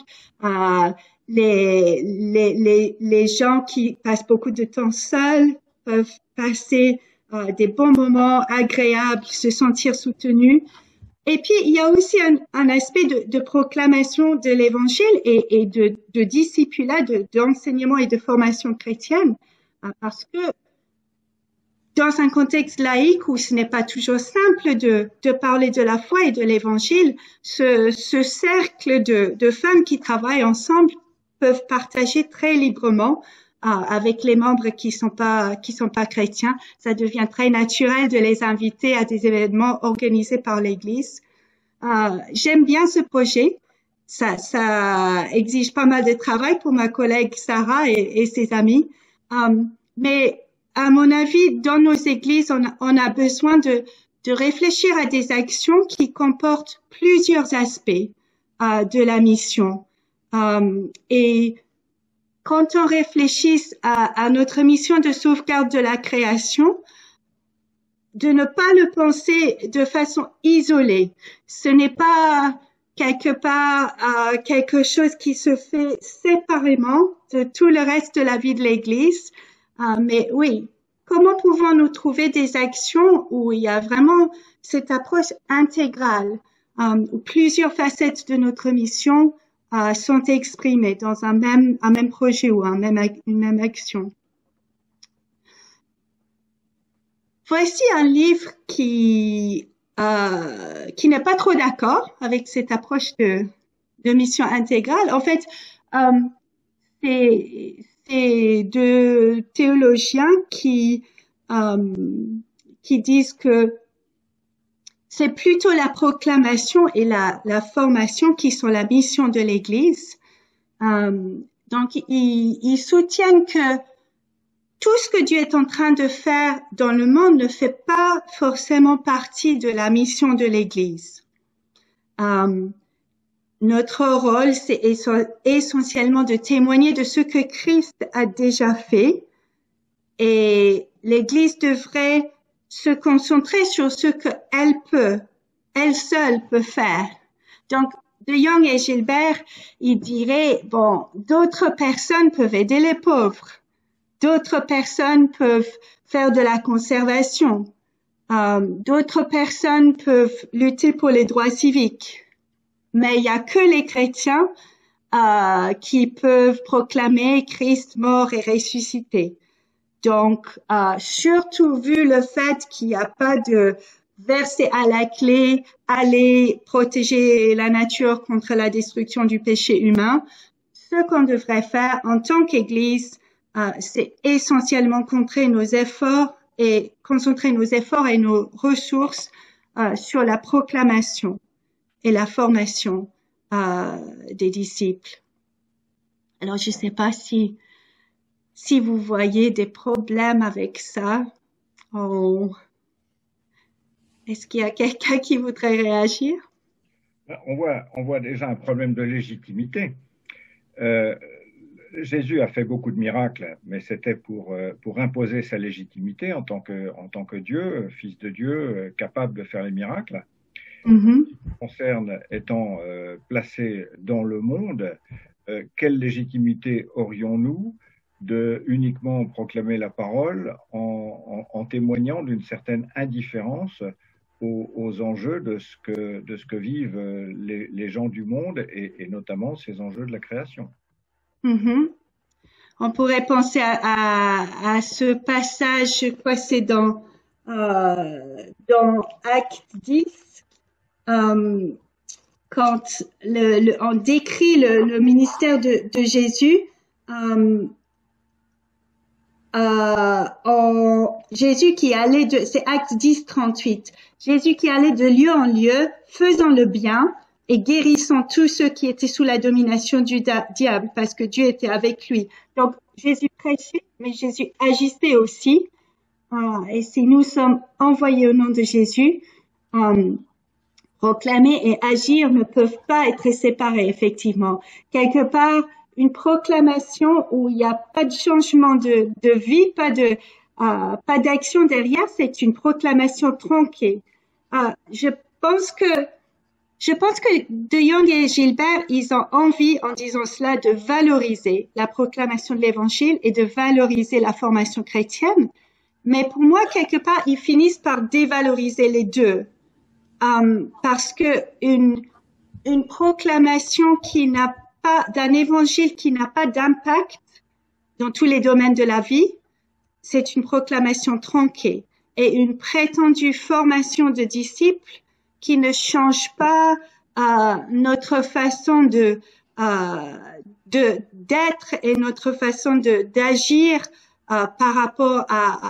Les gens qui passent beaucoup de temps seuls peuvent passer des bons moments agréables, se sentir soutenus. Et puis, il y a aussi un aspect de proclamation de l'évangile et de discipulat, d'enseignement et de formation chrétienne, parce que dans un contexte laïque où ce n'est pas toujours simple de parler de la foi et de l'évangile, ce cercle de femmes qui travaillent ensemble peuvent partager très librement avec les membres qui sont pas chrétiens. Ça devient très naturel de les inviter à des événements organisés par l'Église. J'aime bien ce projet. Ça exige pas mal de travail pour ma collègue Sarah et ses amis. Mais à mon avis, dans nos églises, on a besoin de réfléchir à des actions qui comportent plusieurs aspects de la mission. Et quand on réfléchit à notre mission de sauvegarde de la création, de ne pas le penser de façon isolée. Ce n'est pas quelque part quelque chose qui se fait séparément de tout le reste de la vie de l'Église. Mais oui, comment pouvons-nous trouver des actions où il y a vraiment cette approche intégrale, où plusieurs facettes de notre mission sont exprimées dans un même projet ou une même action. voici un livre qui n'est pas trop d'accord avec cette approche de mission intégrale. En fait, c'est deux théologiens qui disent que c'est plutôt la proclamation et la formation qui sont la mission de l'Église. Donc, ils soutiennent que tout ce que Dieu est en train de faire dans le monde ne fait pas forcément partie de la mission de l'Église. Notre rôle, c'est essentiellement de témoigner de ce que Christ a déjà fait, et l'Église devrait se concentrer sur ce elle seule peut faire. Donc, De Jong et Gilbert, ils diraient, bon, d'autres personnes peuvent aider les pauvres, d'autres personnes peuvent faire de la conservation, d'autres personnes peuvent lutter pour les droits civiques. Mais il n'y a que les chrétiens qui peuvent proclamer Christ mort et ressuscité. Donc, surtout vu le fait qu'il n'y a pas de verset à la clé, aller protéger la nature contre la destruction du péché humain, ce qu'on devrait faire en tant qu'Église, c'est essentiellement concentrer nos efforts et nos ressources sur la proclamation et la formation des disciples. Alors, je ne sais pas si vous voyez des problèmes avec ça. Est-ce qu'il y a quelqu'un qui voudrait réagir? On voit déjà un problème de légitimité. Jésus a fait beaucoup de miracles, mais c'était pour imposer sa légitimité en tant que Dieu, fils de Dieu, capable de faire les miracles. Mm-hmm. Ce qui concerne étant placé dans le monde, quelle légitimité aurions-nous de uniquement proclamer la parole en témoignant d'une certaine indifférence aux enjeux de ce que vivent les gens du monde et notamment ces enjeux de la création. Mm-hmm. On pourrait penser à ce passage, je crois que c'est dans Acte 10, quand on décrit le ministère de Jésus. Jésus qui allait c'est Acte 10, 38. Jésus qui allait de lieu en lieu, faisant le bien et guérissant tous ceux qui étaient sous la domination du diable, parce que Dieu était avec lui. Donc, Jésus prêchait, mais Jésus agissait aussi. Et si nous sommes envoyés au nom de Jésus, proclamer et agir ne peuvent pas être séparés, effectivement. Quelque part, une proclamation où il n'y a pas de changement de vie, pas d'action derrière, c'est une proclamation tronquée. Je pense que De Jong et Gilbert, ils ont envie, en disant cela, de valoriser la proclamation de l'Évangile et de valoriser la formation chrétienne. Mais pour moi, quelque part, ils finissent par dévaloriser les deux, parce que une proclamation d'un évangile qui n'a pas d'impact dans tous les domaines de la vie, c'est une proclamation tronquée. Et une prétendue formation de disciples qui ne change pas notre façon d'être et notre façon d'agir par rapport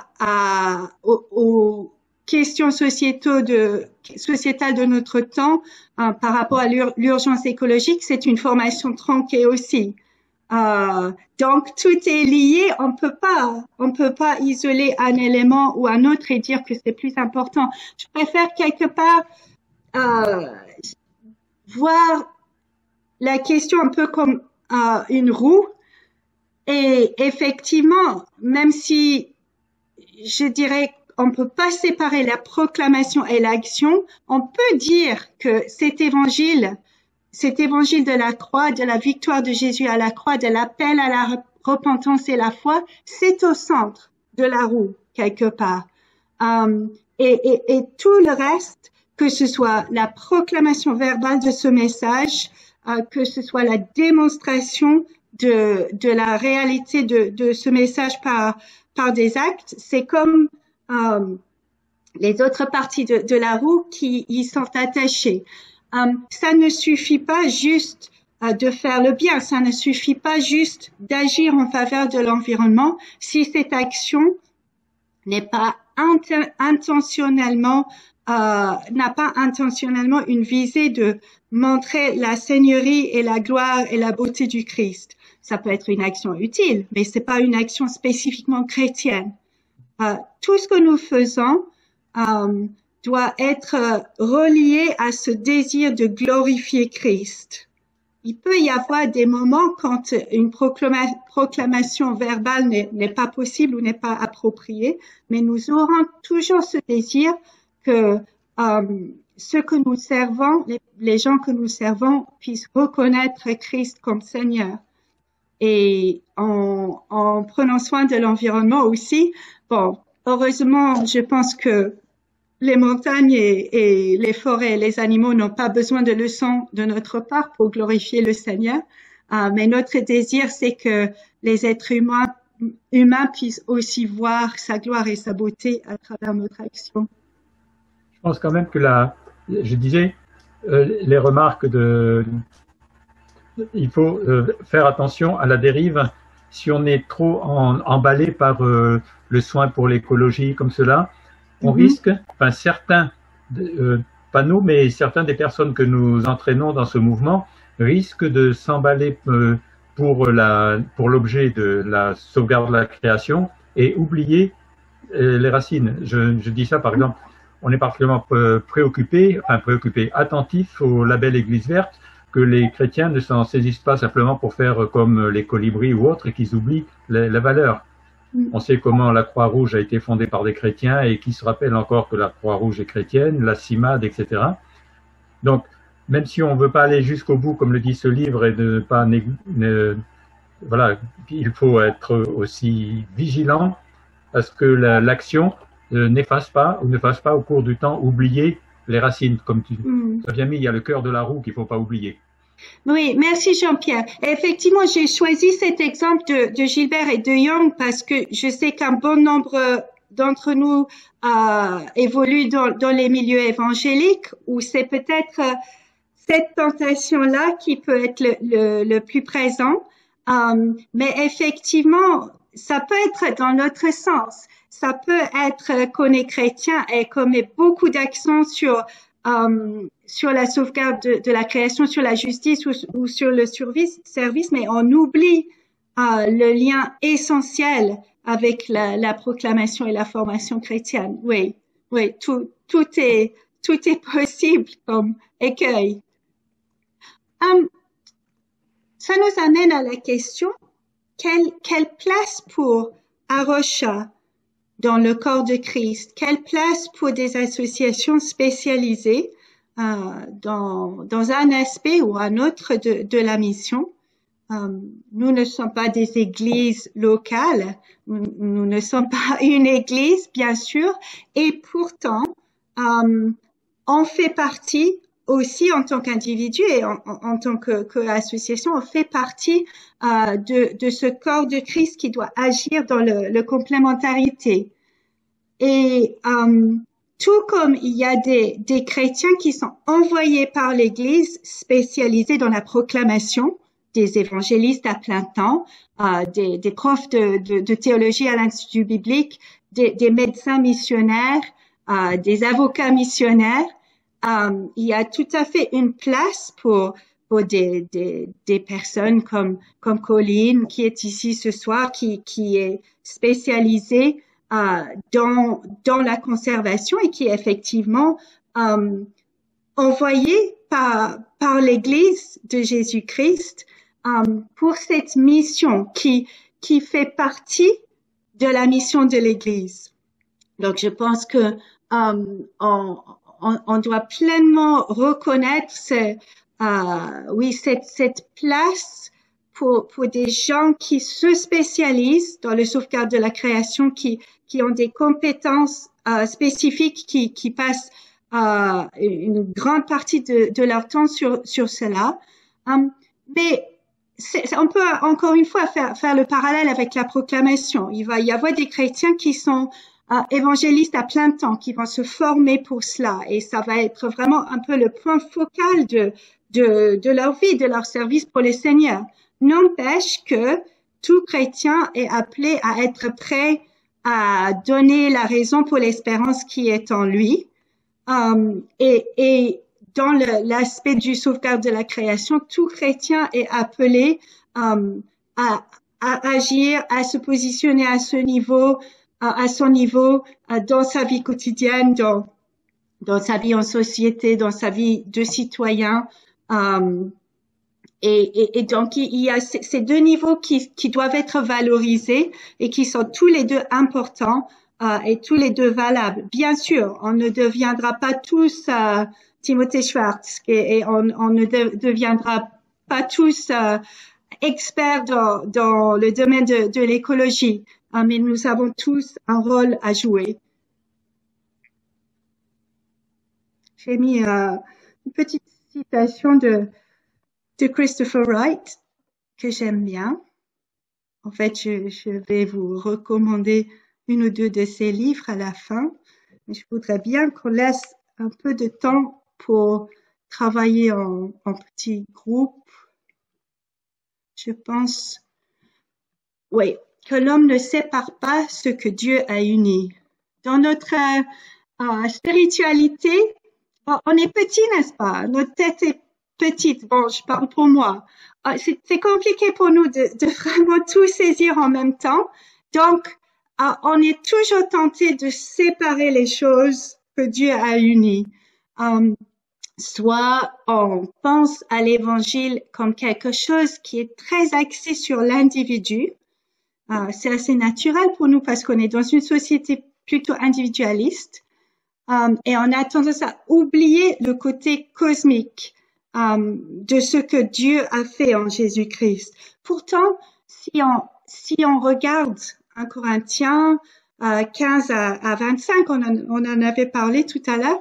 aux questions sociétales de notre temps, par rapport à l'urgence écologique, c'est une formation tronquée aussi. Donc tout est lié, on peut pas isoler un élément ou un autre et dire que c'est plus important. Je préfère quelque part voir la question un peu comme une roue, et effectivement, même si je dirais on peut pas séparer la proclamation et l'action, on peut dire que cet évangile de la croix, de la victoire de Jésus à la croix, de l'appel à la repentance et la foi, c'est au centre de la roue, quelque part. Et tout le reste, que ce soit la proclamation verbale de ce message, que ce soit la démonstration de la réalité de ce message par des actes, c'est comme les autres parties de la roue qui y sont attachées. Ça ne suffit pas juste de faire le bien, ça ne suffit pas juste d'agir en faveur de l'environnement si cette action n'est pas intentionnellement n'a pas intentionnellement une visée de montrer la seigneurie et la gloire et la beauté du Christ. Ça peut être une action utile, mais c'est pas une action spécifiquement chrétienne. Tout ce que nous faisons doit être relié à ce désir de glorifier Christ. Il peut y avoir des moments quand une proclamation verbale n'est pas possible ou n'est pas appropriée, mais nous aurons toujours ce désir que ceux que nous servons, les gens que nous servons, puissent reconnaître Christ comme Seigneur. Et en prenant soin de l'environnement aussi, bon, heureusement, je pense que les montagnes et les forêts et les animaux n'ont pas besoin de leçons de notre part pour glorifier le Seigneur. Mais notre désir, c'est que les êtres humains puissent aussi voir sa gloire et sa beauté à travers notre action. Je pense quand même que je disais, les remarques il faut faire attention à la dérive. Si on est trop emballé par le soin pour l'écologie comme cela, on risque, enfin certains, pas nous, mais certains des personnes que nous entraînons dans ce mouvement risquent de s'emballer pour l'objet de la sauvegarde de la création et oublier les racines. Je dis ça par exemple, on est particulièrement préoccupé, attentif au label Église verte, que les chrétiens ne s'en saisissent pas simplement pour faire comme les colibris ou autres et qu'ils oublient la valeur. On sait comment la Croix-Rouge a été fondée par des chrétiens et qui se rappelle encore que la Croix-Rouge est chrétienne, la CIMAD, etc. Donc, même si on ne veut pas aller jusqu'au bout, comme le dit ce livre, et de ne pas voilà, il faut être aussi vigilant à ce que l'action n'efface pas ou ne fasse pas au cours du temps oublier les racines. Comme tu as bien mis, il y a le cœur de la roue qu'il ne faut pas oublier. Oui, merci Jean-Pierre. Effectivement, j'ai choisi cet exemple de Gilbert et de Young parce que je sais qu'un bon nombre d'entre nous évoluent dans les milieux évangéliques où c'est peut-être cette tentation-là qui peut être le plus présent. Mais effectivement, ça peut être dans l'autre sens. Ça peut être qu'on est chrétien et qu'on met beaucoup d'accent sur la sauvegarde de la création, sur la justice ou sur le service, mais on oublie le lien essentiel avec la proclamation et la formation chrétienne. Oui, tout est possible comme écueil. Ça nous amène à la question, quelle place pour Arosha dans le corps de Christ? Quelle place pour des associations spécialisées dans un aspect ou un autre de la mission? Nous ne sommes pas des églises locales, nous ne sommes pas une église, bien sûr, et pourtant, on fait partie aussi en tant qu'individu et en tant qu'association, on fait partie de ce corps de Christ qui doit agir dans le complémentarité. Et tout comme il y a des chrétiens qui sont envoyés par l'Église spécialisés dans la proclamation, des évangélistes à plein temps, des profs de théologie à l'Institut biblique, des médecins missionnaires, des avocats missionnaires, il y a tout à fait une place pour des personnes comme Colline qui est ici ce soir, qui est spécialisée dans la conservation et qui est effectivement envoyée par l'Église de Jésus-Christ pour cette mission qui fait partie de la mission de l'Église. Donc je pense que on doit pleinement reconnaître cette place pour des gens qui se spécialisent dans le sauvegarde de la création, qui ont des compétences spécifiques, qui passent une grande partie de leur temps sur cela. Mais on peut encore une fois faire le parallèle avec la proclamation. Il va y avoir des chrétiens qui sont évangélistes à plein temps qui vont se former pour cela. Et ça va être vraiment un peu le point focal de leur vie, de leur service pour le Seigneur. N'empêche que tout chrétien est appelé à être prêt à donner la raison pour l'espérance qui est en lui. Et dans l'aspect du sauvegarde de la création, tout chrétien est appelé à agir, à se positionner à ce niveau, à son niveau, dans sa vie quotidienne, dans sa vie en société, dans sa vie de citoyen. Et donc, il y a ces deux niveaux qui doivent être valorisés et qui sont tous les deux importants et tous les deux valables. Bien sûr, on ne deviendra pas tous Timothée Schwartz et on ne deviendra pas tous experts dans le domaine de l'écologie, mais nous avons tous un rôle à jouer. J'ai mis une petite citation de Christopher Wright que j'aime bien. En fait, je vais vous recommander une ou deux de ses livres à la fin, mais je voudrais bien qu'on laisse un peu de temps pour travailler en petits groupes. Je pense, oui, que l'homme ne sépare pas ce que Dieu a uni. Dans notre spiritualité, on est petit, n'est-ce pas? Notre tête est petite. Bon, je parle pour moi. C'est compliqué pour nous de vraiment tout saisir en même temps. Donc, on est toujours tenté de séparer les choses que Dieu a unies. Soit on pense à l'évangile comme quelque chose qui est très axé sur l'individu. C'est assez naturel pour nous parce qu'on est dans une société plutôt individualiste. Et on a tendance à oublier le côté cosmique de ce que Dieu a fait en Jésus-Christ. Pourtant, si on regarde 1 Corinthiens 15 à 25, on en avait parlé tout à l'heure,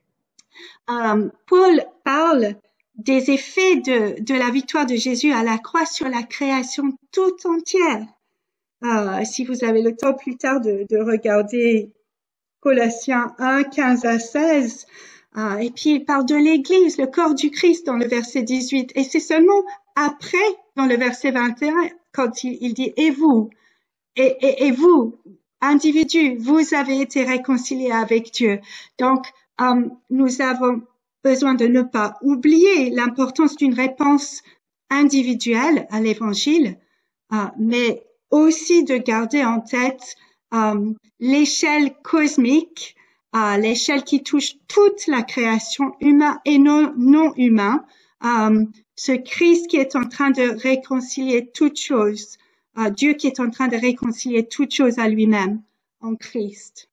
Paul parle des effets de la victoire de Jésus à la croix sur la création tout entière. Si vous avez le temps plus tard de regarder Colossiens 1, 15 à 16, et puis il parle de l'Église, le corps du Christ dans le verset 18, et c'est seulement après, dans le verset 21, quand il dit « Et vous, et vous, individus, vous avez été réconciliés avec Dieu. » Donc, nous avons besoin de ne pas oublier l'importance d'une réponse individuelle à l'Évangile, mais aussi de garder en tête l'échelle cosmique, l'échelle qui touche toute la création, humain et non humain, ce Christ qui est en train de réconcilier toutes choses, Dieu qui est en train de réconcilier toutes choses à lui-même en Christ.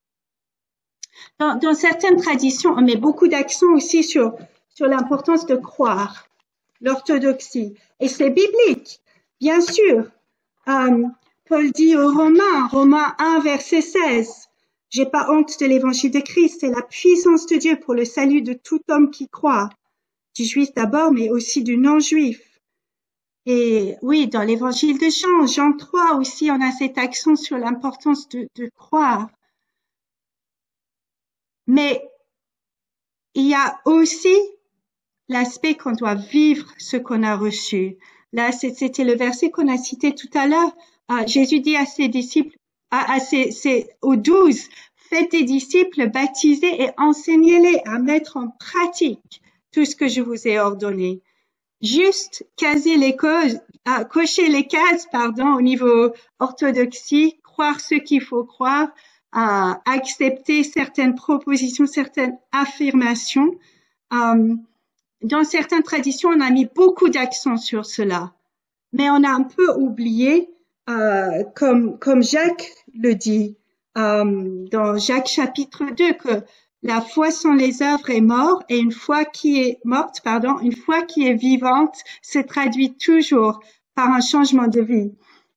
Dans certaines traditions, on met beaucoup d'accent aussi sur l'importance de croire, l'orthodoxie. Et c'est biblique, bien sûr. Paul dit aux Romains 1, verset 16, « J'ai pas honte de l'évangile de Christ, c'est la puissance de Dieu pour le salut de tout homme qui croit, du juif d'abord, mais aussi du non-juif. » Et oui, dans l'évangile de Jean 3 aussi, on a cet accent sur l'importance de croire. Mais il y a aussi l'aspect qu'on doit vivre ce qu'on a reçu. Là, c'était le verset qu'on a cité tout à l'heure. Jésus dit à ses disciples, aux 12, faites des disciples, baptisez et enseignez-les à mettre en pratique tout ce que je vous ai ordonné. Juste cocher les cases, au niveau orthodoxie, croire ce qu'il faut croire, accepter certaines propositions, certaines affirmations. Dans certaines traditions, on a mis beaucoup d'accent sur cela, mais on a un peu oublié, comme Jacques le dit dans Jacques chapitre 2, que la foi sans les œuvres est morte et une foi qui est vivante se traduit toujours par un changement de vie.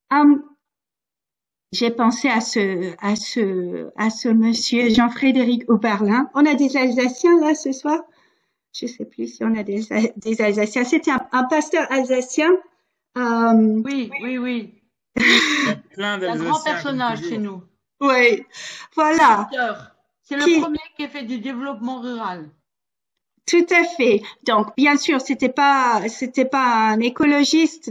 J'ai pensé à ce monsieur Jean-Frédéric Oberlin. On a des Alsaciens là ce soir? Je sais plus si on a des Alsaciens. C'était un pasteur alsacien. Oui. Il y a plein d'Alsaciens. Un grand personnage chez nous. Oui, voilà. C'est le premier qui a fait du développement rural. Tout à fait. Donc, bien sûr, c'était pas un écologiste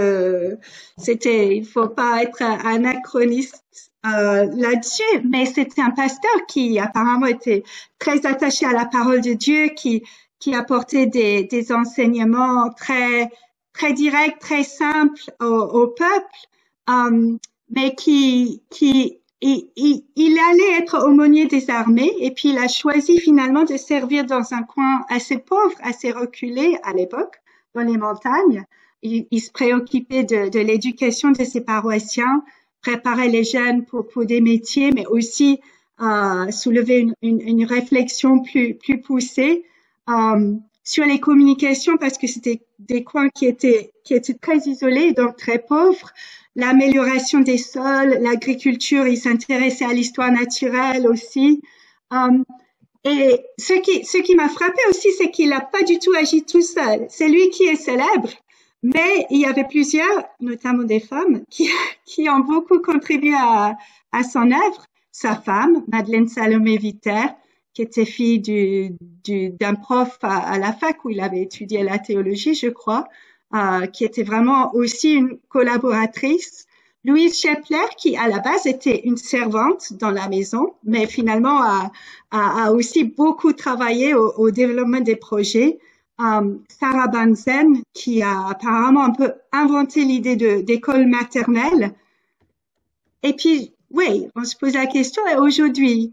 il faut pas être anachroniste là-dessus, mais c'était un pasteur qui apparemment était très attaché à la parole de Dieu, qui apportait des enseignements très directs, très simples au peuple, mais il allait être aumônier des armées et puis il a choisi finalement de servir dans un coin assez pauvre, assez reculé à l'époque, dans les montagnes. Il se préoccupait de l'éducation de ses paroissiens, préparait les jeunes pour des métiers, mais aussi soulever une réflexion plus poussée sur les communications parce que c'était des coins qui étaient très isolés, donc très pauvres. L'amélioration des sols, l'agriculture, il s'intéressait à l'histoire naturelle aussi. Et ce qui m'a frappé aussi, c'est qu'il n'a pas du tout agi tout seul. C'est lui qui est célèbre, mais il y avait plusieurs, notamment des femmes, qui ont beaucoup contribué à son œuvre. Sa femme, Madeleine Salomé Viter, qui était fille d'un prof à la fac où il avait étudié la théologie, je crois, qui était vraiment aussi une collaboratrice. Louise Schepler, qui à la base était une servante dans la maison, mais finalement a aussi beaucoup travaillé au développement des projets. Sarah Banzen, qui a apparemment un peu inventé l'idée d'école maternelle. Et puis, oui, on se pose la question, et aujourd'hui,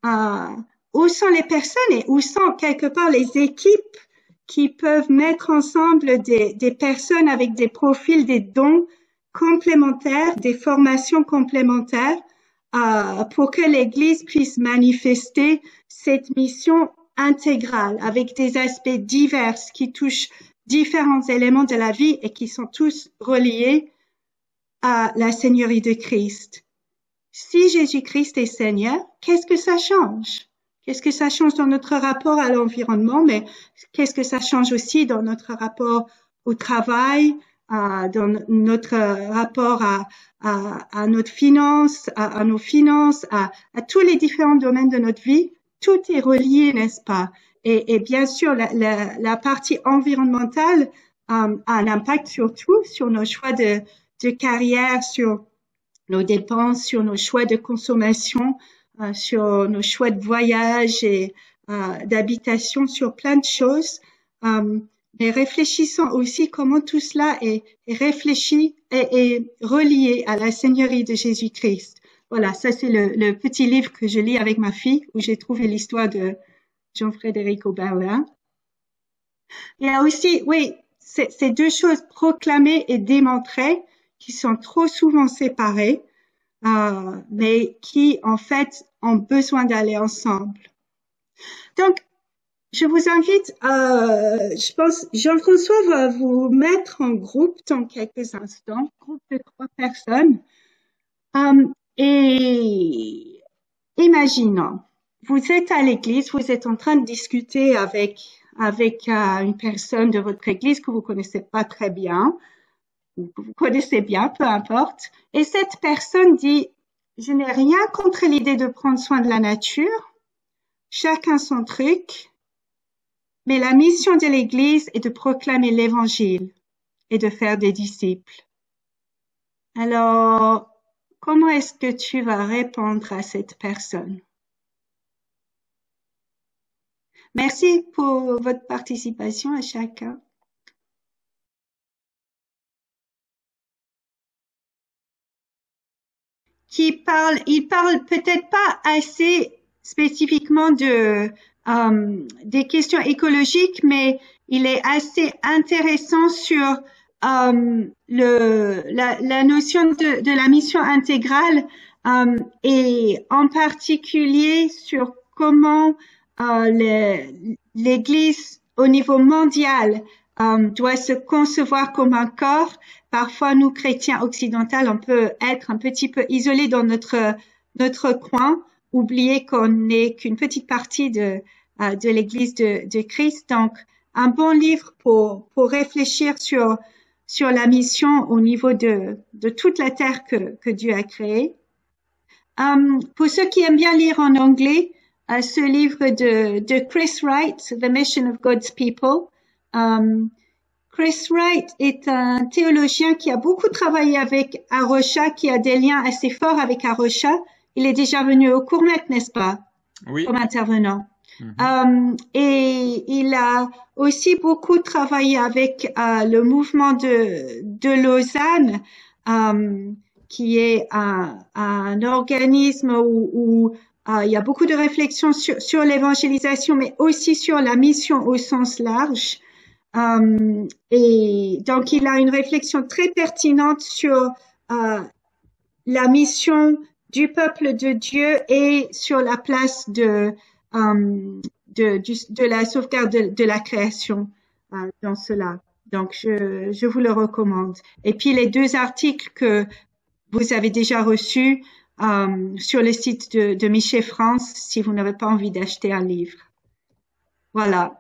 où sont les personnes et où sont quelque part les équipes qui peuvent mettre ensemble des personnes avec des profils, des dons complémentaires, des formations complémentaires pour que l'Église puisse manifester cette mission intégrale avec des aspects divers qui touchent différents éléments de la vie et qui sont tous reliés à la Seigneurie de Christ. Si Jésus-Christ est Seigneur, qu'est-ce que ça change? Qu'est-ce que ça change dans notre rapport à l'environnement, mais qu'est-ce que ça change aussi dans notre rapport au travail, dans notre rapport à notre finance, à nos finances, à tous les différents domaines de notre vie? Tout est relié, n'est-ce pas? Et bien sûr, la partie environnementale a un impact surtout sur nos choix de carrière, sur nos dépenses, sur nos choix de consommation, sur nos choix de voyage et d'habitation, sur plein de choses. Mais réfléchissons aussi comment tout cela est réfléchi et relié à la Seigneurie de Jésus-Christ. Voilà, ça c'est le petit livre que je lis avec ma fille, où j'ai trouvé l'histoire de Jean-Frédéric Aubin. Il y a aussi, oui, ces deux choses proclamées et démontrées qui sont trop souvent séparées, mais qui en fait ont besoin d'aller ensemble. Donc, je vous invite, je pense, Jean-François va vous mettre en groupe dans quelques instants, groupe de 3 personnes. Et imaginons, vous êtes à l'église, vous êtes en train de discuter avec une personne de votre église que vous connaissez pas très bien, ou que vous connaissez bien, peu importe. Et cette personne dit, je n'ai rien contre l'idée de prendre soin de la nature, chacun son truc, mais la mission de l'église est de proclamer l'évangile et de faire des disciples. Alors, comment est-ce que tu vas répondre à cette personne? Merci pour votre participation à chacun. Il parle peut-être pas assez spécifiquement des questions écologiques, mais il est assez intéressant sur la notion de la mission intégrale et en particulier sur comment l'Église au niveau mondial doit se concevoir comme un corps. Parfois, nous, chrétiens occidentaux, on peut être un petit peu isolés dans notre coin, oublier qu'on n'est qu'une petite partie de l'Église de Christ. Donc, un bon livre pour réfléchir sur la mission au niveau de toute la terre que Dieu a créée. Pour ceux qui aiment bien lire en anglais, ce livre de Chris Wright, The Mission of God's People. Chris Wright est un théologien qui a beaucoup travaillé avec Arosha, qui a des liens assez forts avec Arosha. Il est déjà venu au Cournet, n'est-ce pas? Oui. Comme intervenant. Et il a aussi beaucoup travaillé avec le mouvement de Lausanne, qui est un organisme où il y a beaucoup de réflexions sur l'évangélisation, mais aussi sur la mission au sens large. Et donc, il a une réflexion très pertinente sur la mission du peuple de Dieu et sur la place de la sauvegarde de la création dans cela. Donc, je vous le recommande. Et puis, les 2 articles que vous avez déjà reçus sur le site de Michel France, si vous n'avez pas envie d'acheter un livre. Voilà.